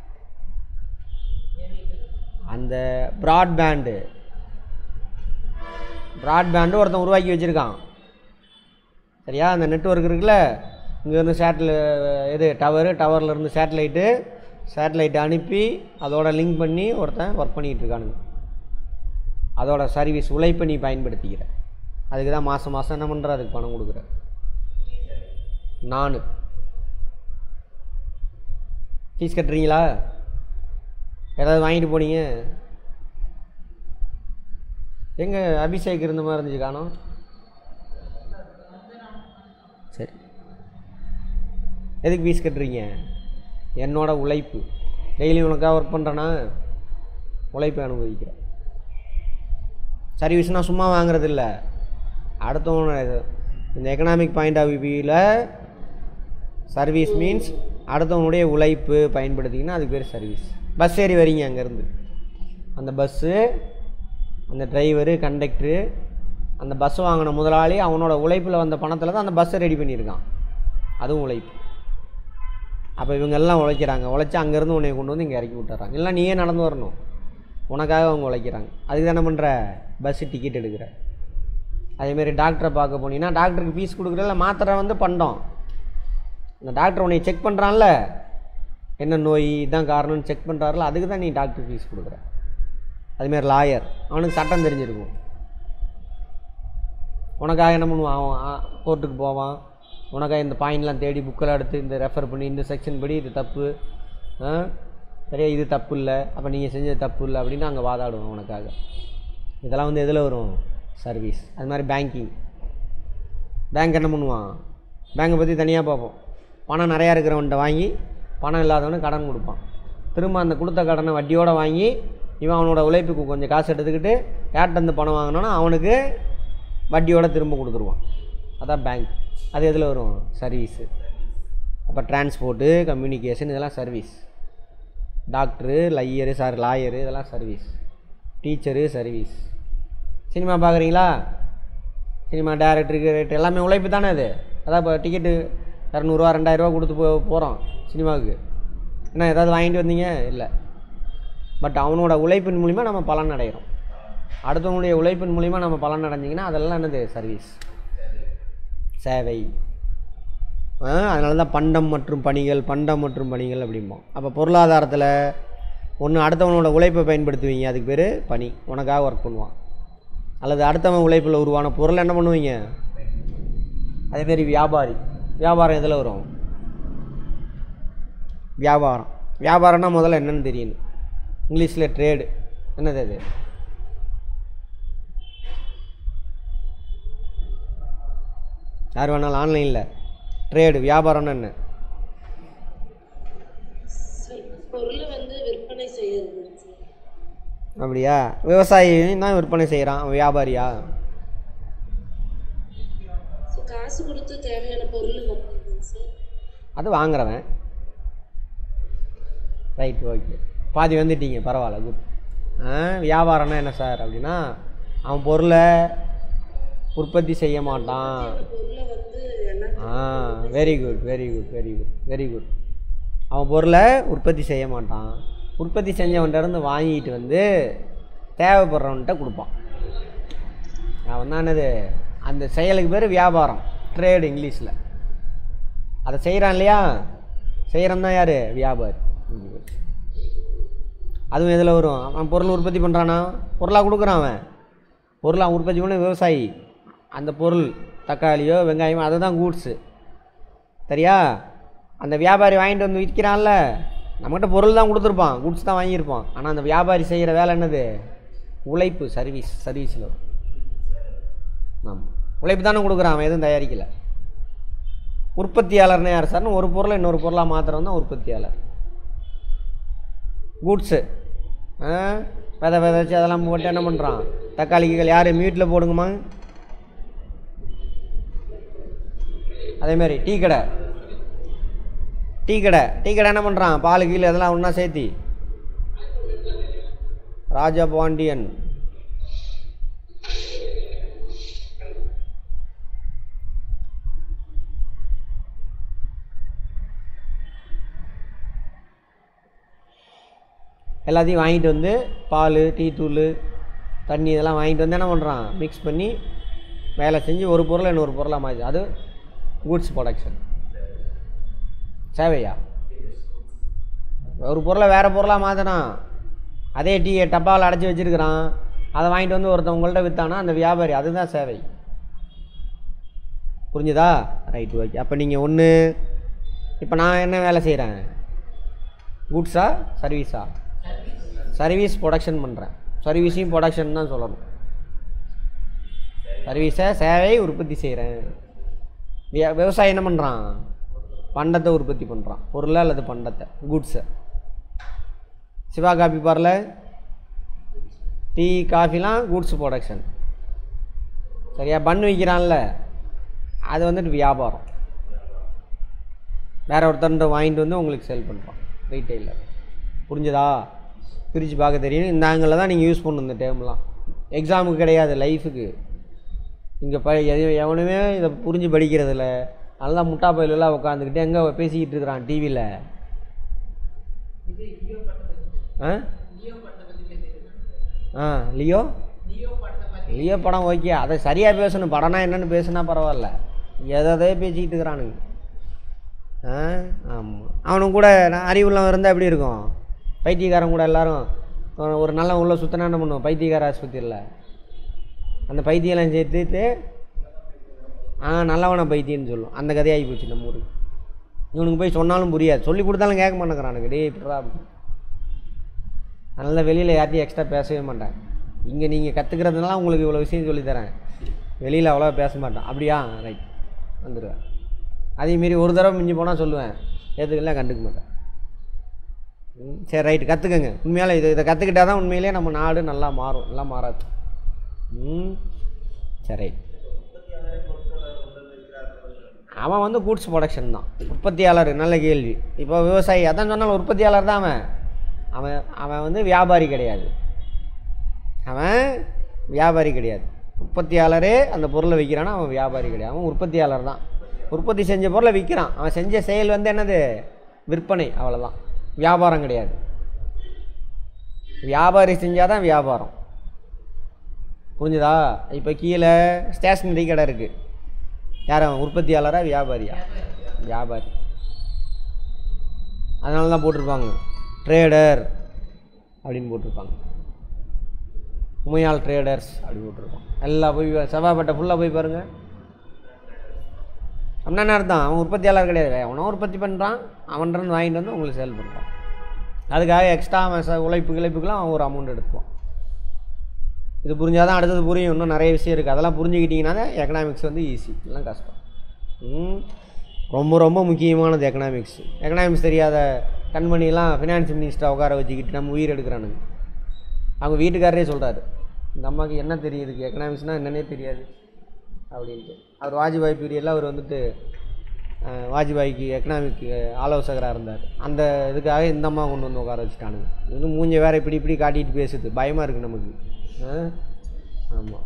அந்த ப்ராட்பேண்டு ஒருத்தன் உருவாக்கி வச்சுருக்கான், சரியா? அந்த நெட்வொர்க் இருக்குல்ல, இங்கேருந்து டவர்லேருந்து சேட்டலைட்டு அனுப்பி அதோட லிங்க் பண்ணி ஒருத்தன் ஒர்க் பண்ணிகிட்டு இருக்கானுங்க. அதோட சர்வீஸ், உழைப்பை நீ பயன்படுத்திக்கிற. அதுக்கு தான் மாதம் என்ன பண்ணுற, அதுக்கு பணம் கொடுக்குற. நான் ஃபீஸ் கட்டுறீங்களா? ஏதாவது வாங்கிட்டு போனீங்க? எங்கே அபிஷேக் இருந்த மாதிரி இருந்துச்சு, காணோம். சரி, எதுக்கு ஃபீஸ் கட்டுறீங்க? என்னோட உழைப்பு. டெய்லி உனக்காக ஒர்க் பண்ணுறேன்னா உழைப்பை அனுபவிக்கிறேன். சர்வீஸ்னால் சும்மா வாங்குறது இல்லை, அடுத்தவங்க. இந்த எக்கனாமிக் பாயிண்ட் ஆஃப் வியூவில் சர்வீஸ் மீன்ஸ் அடுத்தவனுடைய உழைப்பு பயன்படுத்திங்கன்னா அதுக்கு பேர் சர்வீஸ். பஸ் ஏறி வரீங்க, அங்கேருந்து அந்த பஸ்ஸு, அந்த டிரைவரு, கண்டக்டரு, அந்த பஸ் வாங்கின முதலாளி அவனோட உழைப்பில் வந்த பணத்தில் தான் அந்த பஸ்ஸை ரெடி பண்ணியிருக்கான், அதுவும் உழைப்பு. அப்போ இவங்கெல்லாம் உழைக்கிறாங்க, உழைச்சி அங்கேருந்து உன்னை கொண்டு வந்து இங்கே இறக்கி விட்டுறாங்க. இல்லை நீயே நடந்து வரணும், உனக்காக அவங்க உழைக்கிறாங்க. அதுக்கு என்ன பண்ணுற? பஸ்ஸு டிக்கெட் எடுக்கிற. அதேமாரி டாக்டரை பார்க்க போனீங்கன்னா டாக்டருக்கு ஃபீஸ் கொடுக்குறதில்ல, மாத்திரை வந்து பண்டம். இந்த டாக்டர் உன்னை செக் பண்ணுறான்ல, என்ன நோய் இதுதான் காரணம்னு செக் பண்ணுறாருல, அதுக்கு தான் நீ டாக்டர் ஃபீஸ் கொடுக்குற. அதுமாரி லாயர், அவனுக்கு சட்டம் தெரிஞ்சிருக்கும், உனக்காக என்ன பண்ணுவான்? அவன் கோர்ட்டுக்கு போவான், உனக்காக இந்த பாயிண்ட்லாம் தேடி புக்கெல்லாம் எடுத்து இந்த ரெஃபர் பண்ணி இந்த செக்ஷன் படி இது தப்பு, சரியா, இது தப்பு இல்லை, அப்போ நீங்கள் செஞ்சது தப்பு இல்லை அப்படின்னு அங்கே வாதாடுவோம் உனக்காக. இதெல்லாம் வந்து எதில் வரும்? சர்வீஸ். அது மாதிரி பேங்கிங். பேங்க் என்ன பண்ணுவான்? பேங்கை பற்றி தனியாக பார்ப்போம். பணம் நிறையா இருக்கிறவன்ட்ட வாங்கி பணம் இல்லாதவனுக்கு கடன் கொடுப்பான். திரும்ப அந்த கொடுத்த கடனை வட்டியோடு வாங்கி இவன் அவனோட உழைப்புக்கு கொஞ்சம் காசு எடுத்துக்கிட்டு யார்கிட்ட பணம் வாங்கினோன்னா அவனுக்கு வட்டியோடு திரும்ப கொடுத்துருவான். அதான் பேங்க். அது எதில் வரும்? சர்வீஸு. அப்போ டிரான்ஸ்போர்ட்டு, கம்யூனிகேஷன், இதெல்லாம் சர்வீஸ். டாக்டரு, லாயரு இதெல்லாம் சர்வீஸ். Teacher service. சினிமா பார்க்குறீங்களா? சினிமா டேரக்டருக்கு ரேட்டு எல்லாமே உழைப்பு தானே அது. அதான் இப்போ டிக்கெட்டு 200 ரூபா 2000 ரூபா கொடுத்து போகிறோம் சினிமாவுக்கு. என்ன ஏதாவது வாங்கிட்டு வந்தீங்க? இல்லை. பட் அவனோட உழைப்பின் மூலிமா நம்ம பலன் அடைகிறோம். அடுத்தவனுடைய உழைப்பின் மூலிமா நம்ம பலன் அடைஞ்சிங்கன்னா அதெல்லாம் என்னது? சர்வீஸ், சேவை. அதனால தான் பண்டம் மற்றும் பணிகள் அப்படிம்போம். அப்போ பொருளாதாரத்தில் ஒன்று அடுத்தவனோட உழைப்பை பயன்படுத்துவீங்க, அதுக்கு பேர் பணி, உனக்காக ஒர்க் பண்ணுவான். அல்லது அடுத்தவன் உழைப்பில் உருவான பொருளை என்ன பண்ணுவீங்க, அதேமாரி வியாபாரம் எதில் வரும், வியாபாரம்னா முதல்ல என்னென்னு தெரியணும். இங்கிலீஷில் ட்ரேடு என்னது, அது யார் வேணாலும் ஆன்லைனில் ட்ரேடு வியாபாரம்னு என்ன, அப்படியா? விவசாயி தான் விற்பனை செய்கிறான், வியாபாரியா? காசு கொடுத்து தேவையான பொருள் அது வாங்குறவன். ரைட், ஓகே, பாதி வந்துட்டீங்க, பரவாயில்ல, குட். வியாபாரம்னா என்ன சார் அப்படின்னா, அவன் பொருளை உற்பத்தி செய்ய மாட்டான். Very good. அவன் பொருளை உற்பத்தி செய்ய மாட்டான், உற்பத்தி செஞ்சவன்கிட்ட வாங்கிட்டு வந்து தேவைப்படுறவன்கிட்ட கொடுப்பான். அவன் தான் என்னது, அந்த செயலுக்கு பேர் வியாபாரம், ட்ரேடு இங்கிலீஷில். அதை செய்கிறான் இல்லையா, செய்கிறான் தான் யார், வியாபாரி. அதுவும் எதில் வரும், அவன் பொருள் உற்பத்தி பண்ணுறானா, பொருளாக கொடுக்குறான், அவன் பொருளாக உற்பத்தி பண்ண விவசாயி. அந்த பொருள் தக்காளியோ வெங்காயமோ அதை தான் கூட்ஸு, சரியா? அந்த வியாபாரி வாங்கிட்டு வந்து விற்கிறான்ல, நம்மகிட்ட பொருள் தான் கொடுத்துருப்பான், கூட்ஸ் தான் வாங்கியிருப்பான். ஆனால் அந்த வியாபாரி செய்கிற வேலை என்னது, உழைப்பு, சர்வீஸில். ஆமாம், உழைப்பு தானே கொடுக்குறான், அவன் எதுவும் தயாரிக்கலை. உற்பத்தியாளர்னு யார் சார்னு, ஒரு பொருளை இன்னொரு பொருளாக மாத்திரம் தான் உற்பத்தியாளர். கூட்ஸு விதைச்சி அதெல்லாம் போட்டு என்ன பண்ணுறான், தக்காளிகள் யார் மியூட்டில் போடுங்கம்மா. அதேமாரி டீ கடை என்ன பண்ணுறான், பால் கீழே அதெல்லாம் ஒன்றா சேர்த்தி, ராஜா பாண்டியன். எல்லாத்தையும் வாங்கிட்டு வந்து பால், டீ தூள், தண்ணி இதெல்லாம் வாங்கிட்டு வந்து என்ன பண்ணுறான், மிக்ஸ் பண்ணி வேலை செஞ்சு ஒரு பொருளை இன்னொரு பொருளாக மாற்றி, அது கூட்ஸ் ப்ரொடக்ஷன். சேவையா? ஒரு பொருளை வேறு பொருளாக மாற்றினா, அதே டீயை டப்பாவில் அடைச்சி வச்சுருக்கிறான், அதை வாங்கிட்டு வந்து ஒருத்தவங்கள்ட்ட விற்றானா அந்த வியாபாரி, அதுதான் சேவை. புரிஞ்சுதா? Right, okay. அப்போ நீங்கள் ஒன்று, இப்போ நான் என்ன வேலை செய்கிறேன், கூட்ஸா சர்வீஸா? சர்வீஸ் ப்ரொடக்ஷன் பண்ணுறேன். சர்வீஸையும் ப்ரொடக்ஷன் தான் சொல்லணும். சர்வீஸை சேவை உற்பத்தி செய்கிறேன். விவசாயம் என்ன பண்ணுறான், பண்டத்தை உற்பத்தி பண்ணுறான், பொருளை அல்லது பண்டத்தை, கூட்ஸை. சிவா காஃபி பார்ல டீ காஃபிலாம் கூட்ஸ் ப்ரொடக்ஷன், சரியா? பன் விற்கிறான்ல, அது வந்துட்டு வியாபாரம். வேற ஒருத்தர்கிட்ட வாங்கிட்டு வந்து உங்களுக்கு சேல் பண்ணுறான், ரீட்டெயிலர். புரிஞ்சுதா? பிரித்து பார்க்க தெரியும். இந்த ஆங்கிளில் தான் நீங்கள் யூஸ் பண்ணணும் இந்த டேர்ம்லாம். எக்ஸாமுக்கு கிடையாது, லைஃபுக்கு. இங்கே எவனுமே இதை புரிஞ்சு படிக்கிறதில்ல. நல்லா முட்டா பயிலெல்லாம் உட்காந்துக்கிட்டு எங்கே பேசிக்கிட்டு இருக்கிறான் டிவியில். லியோ படம் ஓகே, அதை சரியாக பேசணும். படம்னா என்னென்னு பேசுனா பரவாயில்ல, எதை பேசிக்கிட்டு இருக்கிறானுங்க. ஆமாம், அவனுக்கு கூட அறிவுலாம் இருந்தால் எப்படி இருக்கும், பைத்தியக்காரன் கூட எல்லோரும் ஒரு நல்ல உள்ள சுத்தனா என்ன பண்ணுவோம், பைத்தியக்கார ஆஸ்பத்திரியில் அந்த பைத்தியெல்லாம் சேர்த்துட்டு நல்லவனை பைத்தியன்னு சொல்லும். அந்த கதையாகி போச்சு நம்ம ஊருக்கு. இவனுக்கு போய் சொன்னாலும் புரியாது, சொல்லி கொடுத்தாலும் கேட்க மாட்டேங்கிறானுங்க. டே இப்படா அப்படி. அதனால வெளியில் யார்ட்டையும் எக்ஸ்ட்ரா பேசவே மாட்டேன். இங்கே நீங்கள் கற்றுக்கிறதுனால உங்களுக்கு இவ்வளோ விஷயம் சொல்லித்தரேன், வெளியில் அவ்வளோ பேச மாட்டேன். அப்படியா, ரைட், வந்துடுவேன். அதேமாரி ஒரு தடவை மிஞ்சி போனால் சொல்லுவேன், எதுக்கெல்லாம் கண்டுக்க மாட்டேன். சரி, ரைட்டு, கற்றுக்கங்க. உண்மையால் இதை கற்றுக்கிட்டால் தான் உண்மையிலே நம்ம நாடு நல்லா மாறும், நல்லா மாறாது. சரி, ரைட். அவன் வந்து கூட்ஸ் ப்ரொடக்ஷன் தான் உற்பத்தியாளர். நல்ல கேள்வி. இப்போ விவசாயி அதான் சொன்னாலும் உற்பத்தியாளர் தான் அவன். அவன் அவன் வந்து வியாபாரி கிடையாது. அவன் வியாபாரி கிடையாது. உற்பத்தியாளரே அந்த பொருளை விற்கிறான்னா அவன் வியாபாரி கிடையாது, அவன் உற்பத்தியாளர் தான். உற்பத்தி செஞ்ச பொருளை விற்கிறான். அவன் செஞ்ச செயல் வந்து என்னது, விற்பனை, அவ்வளோதான். வியாபாரம் கிடையாது. வியாபாரி செஞ்சால் தான் வியாபாரம். புரிஞ்சுதா? இப்போ கீழே ஸ்டேஷ்னரி கடை இருக்குது. யார் அவன், உற்பத்தியாளரா வியாபாரியா? வியாபாரி. அதனால தான் போட்டிருப்பாங்க ட்ரேடர் அப்படின்னு போட்டிருப்பாங்க. உமையால் ட்ரேடர்ஸ் அப்படி போட்டிருப்பாங்க. எல்லாம் போய் செவ்வாய்ப்பேட்டை ஃபுல்லாக போய் பாருங்கள். அப்படின்னா என்ன அர்த்தம்? அவன் உற்பத்தியாளர் கிடையாது, அவனும் உற்பத்தி பண்ணுறான், அவன்கிட்ட வாங்கிட்டு வந்து உங்களுக்கு சேல் பண்ணுறான். அதுக்காக எக்ஸ்ட்ரா உழைப்புக்கெல்லாம் அவன் ஒரு அமௌண்ட் எடுத்துப்பான். இது புரிஞ்சால் தான் அடுத்தது புரியும். இன்னும் நிறைய விஷயம் இருக்குது. அதெல்லாம் புரிஞ்சுக்கிட்டிங்கன்னா தான் எக்கனாமிக்ஸ் வந்து ஈஸி, எல்லாம் கஷ்டம். ரொம்ப ரொம்ப முக்கியமானது எக்கனாமிக்ஸ். எக்கனாமிக்ஸ் தெரியாத கண்மணிலாம் ஃபினான்ஸ் மினிஸ்டராக உட்கார வச்சுக்கிட்டு நம்ம உயிர் எடுக்கிறானுங்க. அவங்க வீட்டுக்காரரே சொல்கிறாரு, இந்த அம்மாவுக்கு என்ன தெரியுதுக்கு எக்கனாமிக்ஸ்னால் என்னன்னே தெரியாது அப்படின்ட்டு. அவர் வாஜ்பாய் பீரியடில் அவர் வந்துட்டு வாஜ்பாய்க்கு எக்கனாமிக் ஆலோசகராக இருந்தார். அந்த இதுக்காக இந்த அம்மா கொண்டு வந்து உட்கார வச்சுட்டானுங்க. இது மூஞ்ச வேறு இப்படி காட்டிகிட்டு பேசுது, பயமாக இருக்குது நமக்கு. ஆமாம்.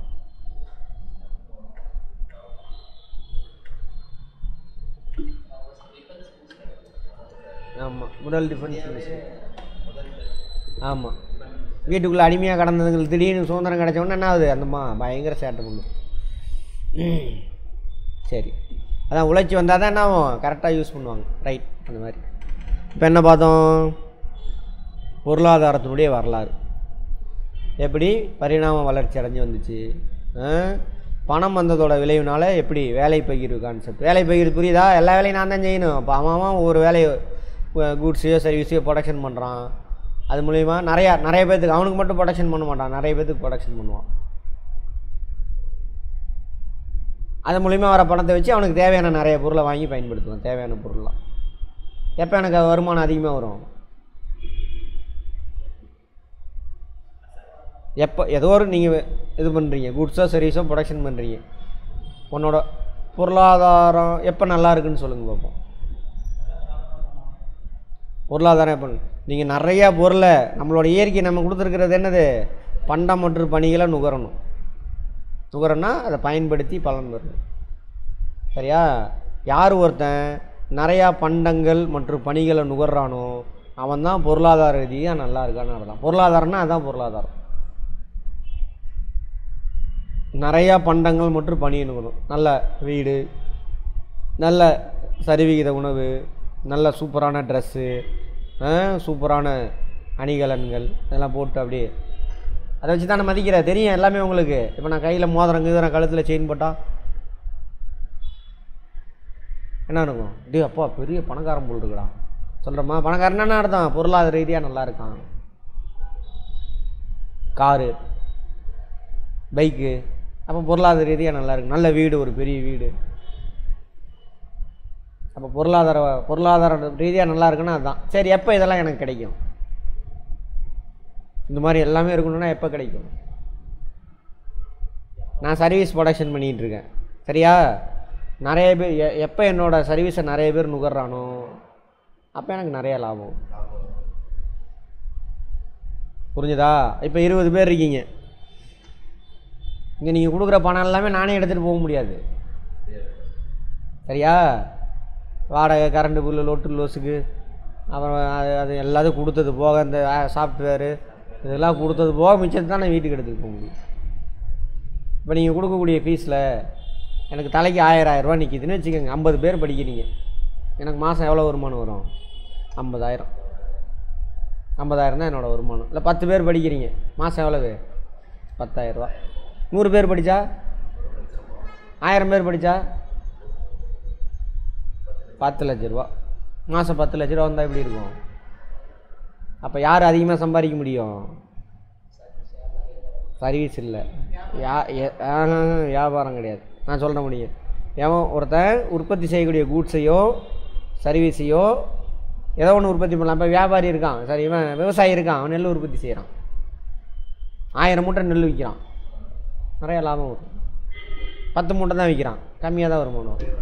ஆமாம், முதல் டிஃபென்ஸ். ஆமாம், வீட்டுக்குள்ளே அடிமையாக கடந்ததுங்களுக்கு திடீர்னு சுதந்திரம் கிடச்சோன்னா என்ன ஆகுது? அந்தம்மா பயங்கர சேட்டை பண்ணும். சரி, அதான் உழைச்சி வந்தால் தான் என்ன ஆகும்? கரெக்டாக யூஸ் பண்ணுவாங்க. ரைட், அந்த மாதிரி. இப்போ என்ன பார்த்தோம்? பொருளாதாரத்தினுடைய வரலாறு எப்படி பரிணாம வளர்ச்சி அடைஞ்சு வந்துச்சு. பணம் வந்ததோட விளைவுனால எப்படி வேலை பகிர்வு கான்செப்ட். வேலை பகிர்வு புரியுதா? எல்லா வேலையும் நான் தான் செய்யணும். அப்போ அவன் ஒவ்வொரு வேலையை கூட்ஸையோ சர்வீஸையோ ப்ரொடக்ஷன் பண்ணுறான். அது மூலிமா நிறைய பேர்த்துக்கு, அவனுக்கு மட்டும் ப்ரொடக்ஷன் பண்ண மாட்டான், நிறைய பேர்த்துக்கு ப்ரொடக்ஷன் பண்ணுவான். அது மூலிமா வர பணத்தை வச்சு அவனுக்கு தேவையான நிறைய பொருளை வாங்கி பயன்படுத்துவான். தேவையான பொருள்லாம் எப்போ எனக்கு வருமானம் அதிகமாக வரும்? எப்போ ஏதோ ஒரு நீங்கள் இது பண்ணுறீங்க, குட்ஸோ சர்வீஸோ ப்ரொடக்ஷன் பண்ணுறீங்க, உன்னோட பொருளாதாரம் எப்போ நல்லா இருக்குன்னு சொல்லுங்கள் பார்ப்போம். பொருளாதாரம் எப்போ நீங்கள் நிறையா பொருளை, நம்மளோட இயற்கை நம்ம கொடுத்துருக்கிறது என்னது? பண்டம் மற்றும் பணிகளை நுகரணும்னா அதை பயன்படுத்தி பலன் பெறணும். சரியா? யார் ஒருத்தன் நிறையா பண்டங்கள் மற்றும் பணிகளை நுகர்றானோ அவன் தான் பொருளாதார ரீதியாக நல்லா இருக்கான்னு அர்த்தம். பொருளாதாரம்னா அதுதான் பொருளாதாரம். நிறையா பண்டங்கள் மற்றும் பணியை நுகரும். நல்ல வீடு, நல்ல சரிவிகித உணவு, நல்ல சூப்பரான ட்ரெஸ்ஸு, சூப்பரான அணிகலன்கள் இதெல்லாம் போட்டு அப்படியே அதை வச்சு தான் நான் மதிக்கிறேன். தெரியும் எல்லாமே உங்களுக்கு. இப்போ நான் கையில் மோதிரங்குது, நான் கழுத்தில் செயின் போட்டால் என்ன இருக்கும்? டே அப்பா பெரிய பணக்காரன் போல் இருக்குடா சொல்கிறோமா? பணக்காரன் என்ன அர்த்தம்? பொருளாதார ரீதியாக நல்லா இருக்கான். காரு, பைக்கு, அப்போ பொருளாதார ரீதியாக நல்லா இருக்கு. நல்ல வீடு, ஒரு பெரிய வீடு. அப்போ பொருளாதார ரீதியாக நல்லா இருக்குன்னா அதுதான். சரி, எப்போ இதெல்லாம் எனக்கு கிடைக்கும்? இந்த மாதிரி எல்லாமே இருக்கணும்னா எப்போ கிடைக்கும்? நான் சர்வீஸ் ப்ரொடக்ஷன் பண்ணிகிட்ருக்கேன். சரியா? நிறைய பேர் எப்போ என்னோடய சர்வீஸை நிறைய பேர் நுகர்றானோ அப்போ எனக்கு நிறைய லாபம். புரிஞ்சுதா? இப்போ 20 பேர் இருக்கீங்க. இங்கே நீங்கள் கொடுக்குற பணம் எல்லாமே நானே எடுத்துகிட்டு போக முடியாது. சரியா? வாடகை, கரண்ட் பில்லு, லொட்டு லோஸுக்கு, அப்புறம் அது எல்லாத்தையும் கொடுத்தது போக, இந்த சாஃப்ட்வேரு இதெல்லாம் கொடுத்தது போக மிச்சத்தை தான் நான் வீட்டுக்கு எடுத்துகிட்டு போக முடியும். இப்போ நீங்கள் கொடுக்கக்கூடிய ஃபீஸில் எனக்கு தலைக்கு 1000 ரூபா நிற்கிதுன்னு வச்சுக்கோங்க. 50 பேர் படிக்கிறீங்க. எனக்கு மாதம் எவ்வளோ வருமானம் வரும்? 50,000. 50,000 தான் என்னோடய வருமானம். இல்லை 10 பேர் படிக்கிறீங்க, மாதம் எவ்வளவு? 10,000 ரூபா. 100 பேர் படித்தா, 1000 பேர் படித்தா 10 லட்ச ரூபா. மாதம் 10 லட்ச ரூபா வந்தால் எப்படி இருக்கும்? அப்போ யார் அதிகமாக சம்பாதிக்க முடியும்? சர்வீஸ் இல்லை, வியாபாரம் கிடையாது. நான் சொல்ல முடியும். எவன் ஒருத்தன் உற்பத்தி செய்யக்கூடிய கூட்ஸையோ சர்வீஸையோ ஏதோ ஒன்று உற்பத்தி பண்ணலாம். இப்போ வியாபாரி இருக்கான், சரி, இவன் விவசாயி இருக்கான், அவன் நெல் உற்பத்தி செய்கிறான், 1000 மூட்டை நெல் விற்கிறான், நிறைய லாபம் வரும். 10 மூட்டை தான் விற்கிறான், கம்மியாக தான் வருமானம் வரும்.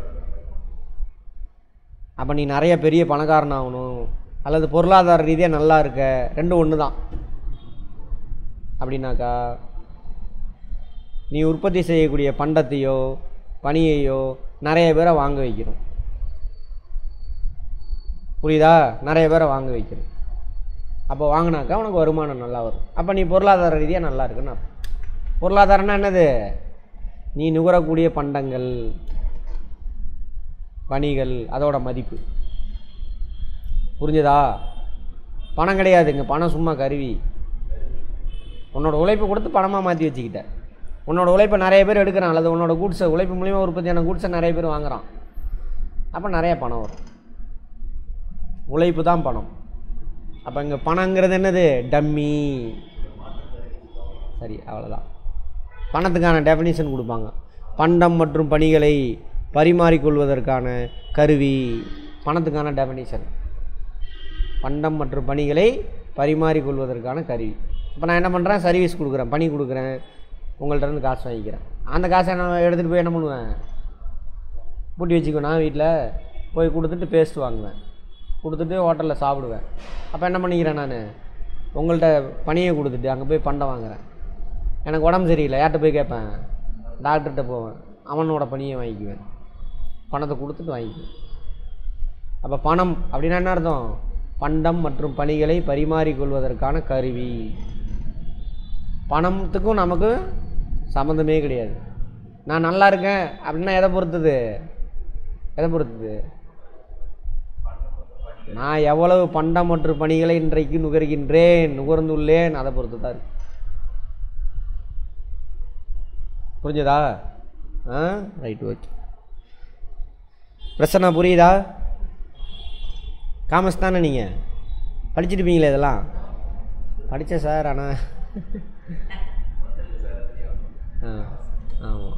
அப்போ நீ நிறைய பெரிய பணக்காரன் ஆகணும் அல்லது பொருளாதார ரீதியாக நல்லா இருக்க, ரெண்டும் ஒன்று தான் அப்படின்னாக்கா நீ உற்பத்தி செய்யக்கூடிய பண்டத்தையோ பணியையோ நிறைய பேரை வாங்க வைக்கணும். புரியுதா? நிறைய பேரை வாங்க வைக்கணும். அப்போ வாங்கினாக்கா உனக்கு வருமானம் நல்லா வரும். அப்போ நீ பொருளாதார ரீதியாக நல்லா இருக்குன்னு அர்த்தம். பொருளாதாரம்னா என்னது? நீ நுகரக்கூடிய பண்டங்கள், பணிகள், அதோட மதிப்பு. புரிஞ்சுதா? பணம் கிடையாதுங்க, பணம் சும்மா கருவி. உன்னோட உழைப்பை கொடுத்து பணமாக மாற்றி வச்சுக்கிட்ட. உன்னோட உழைப்பை நிறைய பேர் எடுக்கிறான், அல்லது உன்னோட கூட்ஸை உழைப்பு மூலிமா உற்பத்தியான கூட்ஸை நிறைய பேர் வாங்குகிறான். அப்போ நிறைய பணம் வரும். உழைப்பு தான் பணம். அப்போ இங்கே பணங்கிறது என்னது? டம்மி. சரி, அவ்வளோதான். பணத்துக்கான டெஃபினிஷன் கொடுப்பாங்க. பண்டம் மற்றும் பணிகளை பரிமாறிக்கொள்வதற்கான கருவி. பணத்துக்கான டெஃபினிஷன் பண்டம் மற்றும் பணிகளை பரிமாறிக்கொள்வதற்கான கருவி. இப்போ நான் என்ன பண்ணுறேன்? சர்வீஸ் கொடுக்குறேன், பணி கொடுக்குறேன், உங்கள்கிட்ட இருந்து காசு வாங்கிக்கிறேன். அந்த காசை நான் எடுத்துகிட்டு போய் என்ன பண்ணுவேன்? பூட்டி வச்சுக்குவேன். நான் வீட்டில் போய் கொடுத்துட்டு பேஸ்ட் வாங்குவேன், கொடுத்துட்டு ஹோட்டலில் சாப்பிடுவேன். அப்போ என்ன பண்ணிக்கிறேன்? நான் உங்கள்கிட்ட பணியை கொடுத்துட்டு அங்கே போய் பண்டம் வாங்குகிறேன். எனக்கு உடம்பு சரியில்லை, யார்கிட்ட போய் கேட்பேன்? டாக்டர்கிட்ட போவேன், அவனோட பணியை வாங்கிக்குவேன், பணத்தை கொடுத்துட்டு வாங்கிக்குவேன். அப்போ பணம் அப்படின்னா என்ன அர்த்தம்? பண்டம் மற்றும் பணிகளை பரிமாறிக்கொள்வதற்கான கருவி. பணத்துக்கும் நமக்கு சம்மந்தமே கிடையாது. நான் நல்லா இருக்கேன் அப்படின்னா எதை பொறுத்தது? எதை பொறுத்தது? நான் எவ்வளவு பண்டம் மற்றும் பணிகளை இன்றைக்கு நுகர்ந்துள்ளேன் அதை பொறுத்து தான் இருக்கு. புரிஞ்சதா? Right, okay. பிரச்சனை புரியுதா? காமர்ஸ் தானே நீங்கள்? படிச்சுட்டுப்பீங்களே இதெல்லாம்? படித்தேன் சார், ஆனால் ஆமாம்.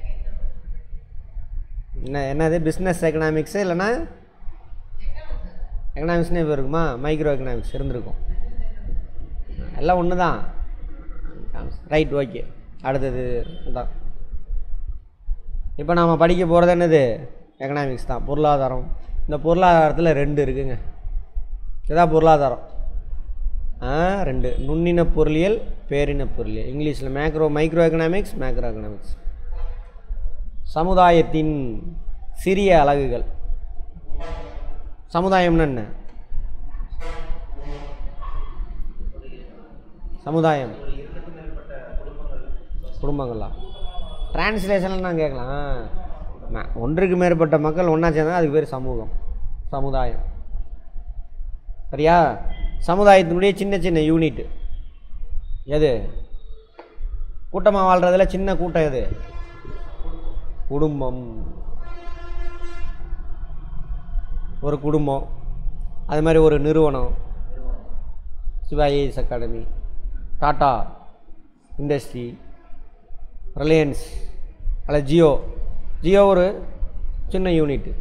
என்னது பிஸ்னஸ் எக்கனாமிக்ஸு இல்லைன்னா எக்கனாமிக்ஸ்னே இப்போ இருக்குமா? மைக்ரோ எக்கனாமிக்ஸ் இருந்திருக்கும். எல்லாம் ஒன்று தான். Right, okay. அடுத்தது தான் இப்போ நாம் படிக்க போகிறது என்னது? எக்கனாமிக்ஸ் தான், பொருளாதாரம். இந்த பொருளாதாரத்தில் 2 இருக்குங்க. இதுதான் பொருளாதாரம். 2: நுண்ணின பொருளியல், பேரின பொருளியல். இங்கிலீஷில் மைக்ரோ எக்கனாமிக்ஸ், மேக்ரோ எக்கனாமிக்ஸ். சமுதாயத்தின் சிறிய அலகுகள். சமுதாயம்னா என்ன? சமுதாயம் குடும்பங்களா? டிரான்ஸ்லேஷனில் நான் கேட்கலாம். ஒன்றுக்கு மேற்பட்ட மக்கள் ஒன்றா சேர்ந்தா அதுக்கு பேர் சமூகம், சமுதாயம். சரியா? சமுதாயத்தினுடைய சின்ன சின்ன யூனிட் எது? கூட்டமாக வாழ்கிறதுல சின்ன கூட்டம் எது? குடும்பம். ஒரு குடும்பம், அது மாதிரி ஒரு நிறுவனம், சிவாயிஎஸ் அகாடமி, டாடா இண்டஸ்ட்ரி, ரிலையன்ஸ், அல்ல ஜியோ ஒரு சின்ன யூனிட்டு.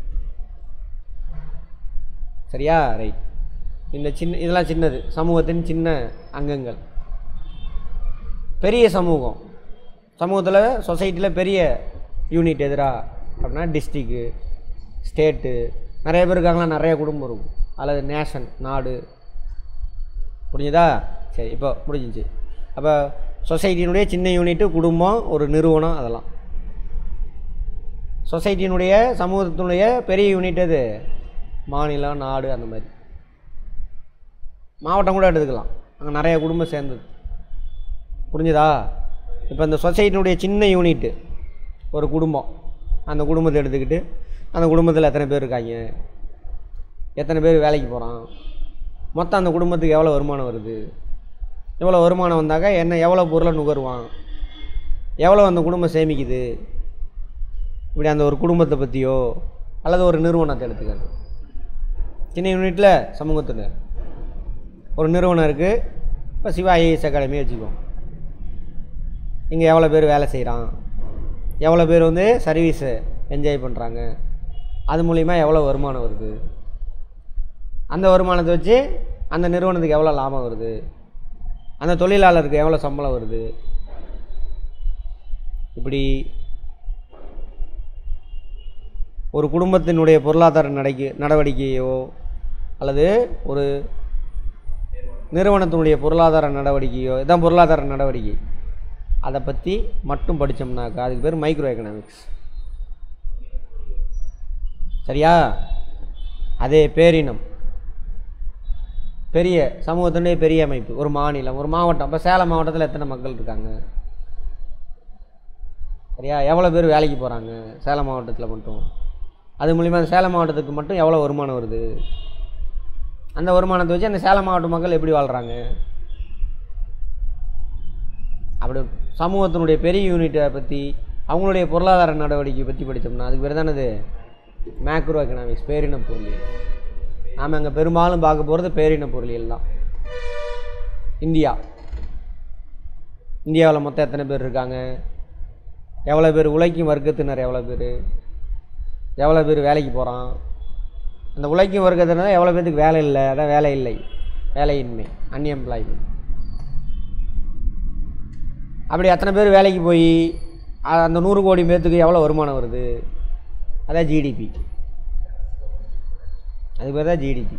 சரியா? ரைட். இதெல்லாம் சின்னது, சமூகத்தின் சின்ன அங்கங்கள். பெரிய சமூகத்தில் சொசைட்டியில் பெரிய யூனிட் எதிரா அப்படின்னா டிஸ்ட்ரிக்கு, ஸ்டேட்டு, நிறைய பேர் இருக்காங்களா, நிறைய குடும்பம் இருக்கும், அல்லது நேஷன், நாடு. புரிஞ்சுதா? சரி, இப்போ முடிஞ்சிச்சு. அப்போ சொசைட்டியினுடைய சின்ன யூனிட்டு குடும்பம், ஒரு நிறுவனம், அதெல்லாம். சொசைட்டியினுடைய சமூகத்தினுடைய பெரிய யூனிட் எது? மாநிலம், நாடு, அந்த மாதிரி. மாவட்டம் கூட எடுத்துக்கலாம், அங்கே நிறைய குடும்பம் சேர்ந்தது. புரிஞ்சுதா? இப்போ இந்த சொசைட்டினுடைய சின்ன யூனிட்டு ஒரு குடும்பம். அந்த குடும்பத்தை எடுத்துக்கிட்டு அந்த குடும்பத்தில் எத்தனை பேர் இருக்காங்க, எத்தனை பேர் வேலைக்கு போகிறான், மொத்தம் அந்த குடும்பத்துக்கு எவ்வளோ வருமானம் வருது, எவ்வளோ வருமானம் வந்தாக்கா எவ்வளோ பொருளை நுகருவான், எவ்வளோ அந்த குடும்பம் சேமிக்குது. இப்படி அந்த ஒரு குடும்பத்தை பற்றியோ அல்லது ஒரு நிறுவனத்தை எடுத்துக்கிறது. சின்ன யூனிட்டில் சமூகத்தில் ஒரு நிறுவனம் இருக்குது. இப்போ சிவாயிஎஸ் அகாடமி வச்சுக்குவோம். இங்கே எவ்வளோ பேர் வேலை செய்கிறான், எவ்வளோ பேர் சர்வீஸை என்ஜாய் பண்ணுறாங்க, அது மூலிமா எவ்வளோ வருமானம் வருது, அந்த வருமானத்தை வச்சு அந்த நிறுவனத்துக்கு எவ்வளோ லாபம் வருது, அந்த தொழிலாளருக்கு எவ்வளோ சம்பளம் வருது. இப்படி ஒரு குடும்பத்தினுடைய பொருளாதார நடவடிக்கையோ அல்லது ஒரு நிறுவனத்தினுடைய பொருளாதார நடவடிக்கையோ, இதான் பொருளாதார நடவடிக்கை, அதை பற்றி மட்டும் படித்தோம்னாக்கா அதுக்கு பேர் மைக்ரோ எக்கனாமிக்ஸ். சரியா? அதே பேரினம், பெரிய சமூகத்தினுடைய பெரிய அமைப்பு, ஒரு மாநிலம், ஒரு மாவட்டம். இப்போ சேலம் மாவட்டத்தில் எத்தனை மக்கள் இருக்காங்க? சரியா? எவ்வளோ பேர் வேலைக்கு போகிறாங்க சேலம் மாவட்டத்தில் மட்டும்? அது மூலிமா அந்த சேலம் மாவட்டத்துக்கு மட்டும் எவ்வளோ வருமானம் வருது, அந்த வருமானத்தை வச்சு அந்த சேலம் மாவட்ட மக்கள் எப்படி வாழ்கிறாங்க. அப்படி சமூகத்தினுடைய பெரிய யூனிட்டை பற்றி அவங்களுடைய பொருளாதார நடவடிக்கை பற்றி படித்தோம்னா அதுக்கு பேர் தானது மேக்ரோ எக்கனாமிக்ஸ், பேரின பொருளியல். நாம் அங்கே பெரும்பாலும் பார்க்க போகிறது பேரின பொருளியல் தான். இந்தியாவில் மொத்தம் எத்தனை பேர் இருக்காங்க, எவ்வளோ பேர் உழைக்கும் வர்க்கத்தினர், எவ்வளோ பேர் வேலைக்கு போகிறான், அந்த உழைக்கும் வர்க்கத்தினர் எவ்வளோ பேருக்கு வேலை இல்லை, அதான் வேலை இல்லை, வேலையின்மை, அன்எம்ப்ளாய்மெண்ட். அப்படி அத்தனை பேர் வேலைக்கு போய் அந்த 100 கோடி பேர்த்துக்கு எவ்வளோ வருமானம் வருது, அதான் ஜிடிபி. அதுக்கு பேர் தான் ஜிடிபி.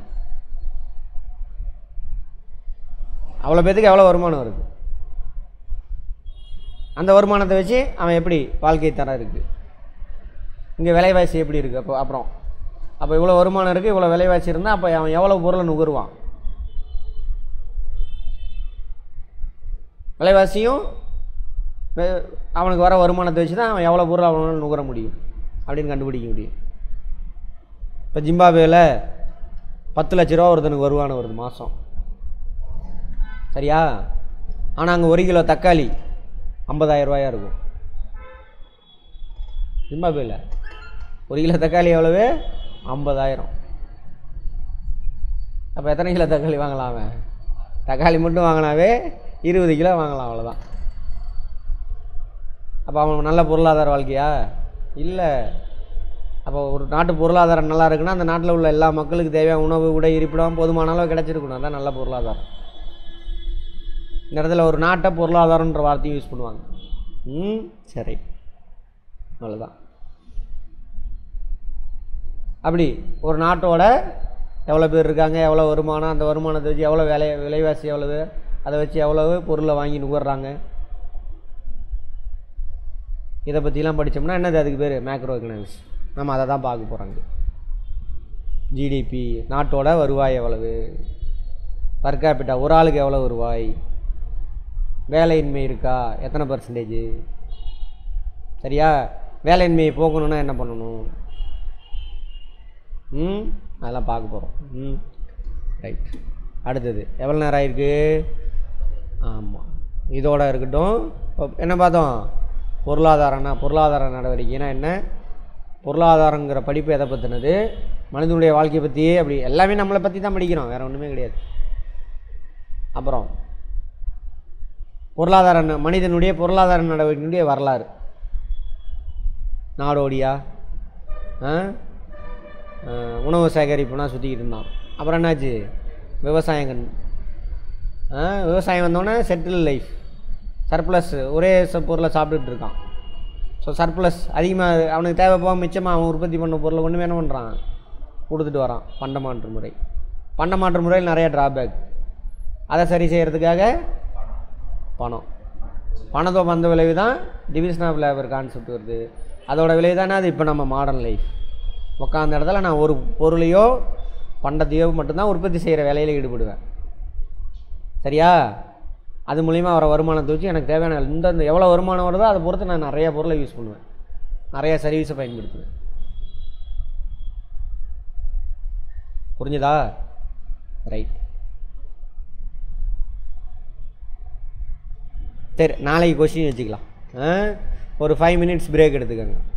அவ்வளோ பேர்த்துக்கு எவ்வளோ வருமானம் வருது, அந்த வருமானத்தை வச்சு அவன் எப்படி வாழ்க்கை தரம் இருக்குது, இங்கே விலைவாசி எப்படி இருக்குது. அப்போ இவ்வளோ வருமானம் இருக்குது, இவ்வளோ விலைவாசி இருந்தால் அப்போ அவன் எவ்வளோ பொருளை நுகருவான். விலைவாசியும் அவனுக்கு வர வருமானத்தை வச்சு தான் அவன் எவ்வளோ பொருள் அவனால் நுகர முடியும் அப்படின்னு கண்டுபிடிக்க முடியும். இப்போ ஜிம்பாப்வேயில் 10 லட்ச ரூபா ஒருத்தனுக்கு வருமானம் வருது மாதம், சரியா? ஆனால் அங்கே 1 கிலோ தக்காளி 50,000 ரூபாயாக இருக்கும். ஜிம்பாப்வேயில் 1 கிலோ தக்காளி எவ்வளவு? 50,000. அப்போ எத்தனை கிலோ தக்காளி வாங்கலாம் அவன்? தக்காளி மட்டும் வாங்கினாவே 20 கிலோ வாங்கலாம், அவ்வளோதான். அப்போ அவன் நல்ல பொருளாதார வாழ்க்கையா? இல்லை. அப்போ ஒரு நாட்டு பொருளாதாரம் நல்லா இருக்குன்னா அந்த நாட்டில் உள்ள எல்லா மக்களுக்கு தேவையான உணவு, உடை, இருப்பிடம் போதுமான அளவு கிடச்சிருக்கணும். அதுதான் நல்ல பொருளாதாரம். இந்த இடத்துல ஒரு நாட்டை பொருளாதாரன்ற வார்த்தையும் யூஸ் பண்ணுவாங்க. சரி, அவ்வளோதான். அப்படி ஒரு நாட்டோட எவ்வளோ பேர் இருக்காங்க, எவ்வளோ வருமானம், அந்த வருமானத்தை வச்சு எவ்வளோ விலைவாசி எவ்வளவு, அதை வச்சு எவ்வளவு பொருளை வாங்கி நுகர்றாங்க, இதை பற்றிலாம் படித்தோம்னா என்னது, அதுக்கு பேர் மேக்ரோ எக்கனாமிக்ஸ். நம்ம அதை தான் பார்க்க போகிறாங்க. ஜிடிபி, நாட்டோட வருவாய் எவ்வளவு, பர் கேபிட்டா ஒரு ஆளுக்கு எவ்வளோ வருவாய், வேலையின்மை இருக்கா எத்தனை %, சரியா? வேலையின்மையை போக்கணுன்னா என்ன பண்ணணும், அதெல்லாம் பார்க்க போகிறோம். ரைட். அடுத்தது எவ்வளோ நேரம் ஆயிருக்கு? ஆமாம், இதோட இருக்கட்டும். என்ன பார்த்தோம்? பொருளாதார நடவடிக்கைனா என்ன, பொருளாதாரங்கிற படிப்பு எதை பற்றினது, மனிதனுடைய வாழ்க்கையை பற்றியே, அப்படி எல்லாமே நம்மளை பற்றி தான் படிக்கிறோம், வேறு ஒன்றுமே கிடையாது. அப்புறம் மனிதனுடைய பொருளாதார நடவடிக்கையினுடைய வரலாறு, நாடோடியா, உணவு சேகரிப்புனா சுற்றிக்கிட்டு இருந்தான். அப்புறம் என்னாச்சு? விவசாயம் வந்தோடனே செட்டில் லைஃப், சர்ப்ளஸ், ஒரே பொருளை சாப்பிட்டுட்டு இருக்கான். ஸோ சர்ப்ளஸ் அதிகமாக அவனுக்கு தேவை போக மிச்சமாக அவன் உற்பத்தி பண்ண பொருளை ஒன்றுமே என்ன பண்ணுறான், கொடுத்துட்டு வரான். பண்டமாற்று முறையில் நிறைய ட்ராபேக். அதை சரி செய்கிறதுக்காக பணத்தை வந்த விளைவு தான் டிவிஷன் ஆஃப் லேபர் கான்செப்ட் வருது. அதோட விளைவு தானே அது இப்போ நம்ம மாடர்ன் லைஃப். உட்காந்த இடத்துல நான் ஒரு பொருளையோ பண்டத்தையோ மட்டும்தான் உற்பத்தி செய்கிற வேலையில் ஈடுபடுவேன், சரியா? அது மூலிமா வர வருமானத்தை வச்சு எனக்கு தேவையான இந்த எவ்வளோ வருமானம் வருதோ அதை பொறுத்து நான் நிறையா பொருளை யூஸ் பண்ணுவேன், நிறையா சர்வீஸை பயன்படுத்துவேன். புரிஞ்சுதா? ரைட். சரி, நாளைக்கு கொஸ்டின் வச்சுக்கலாம். ஒரு 5 மினிட்ஸ் பிரேக் எடுத்துக்கோங்க.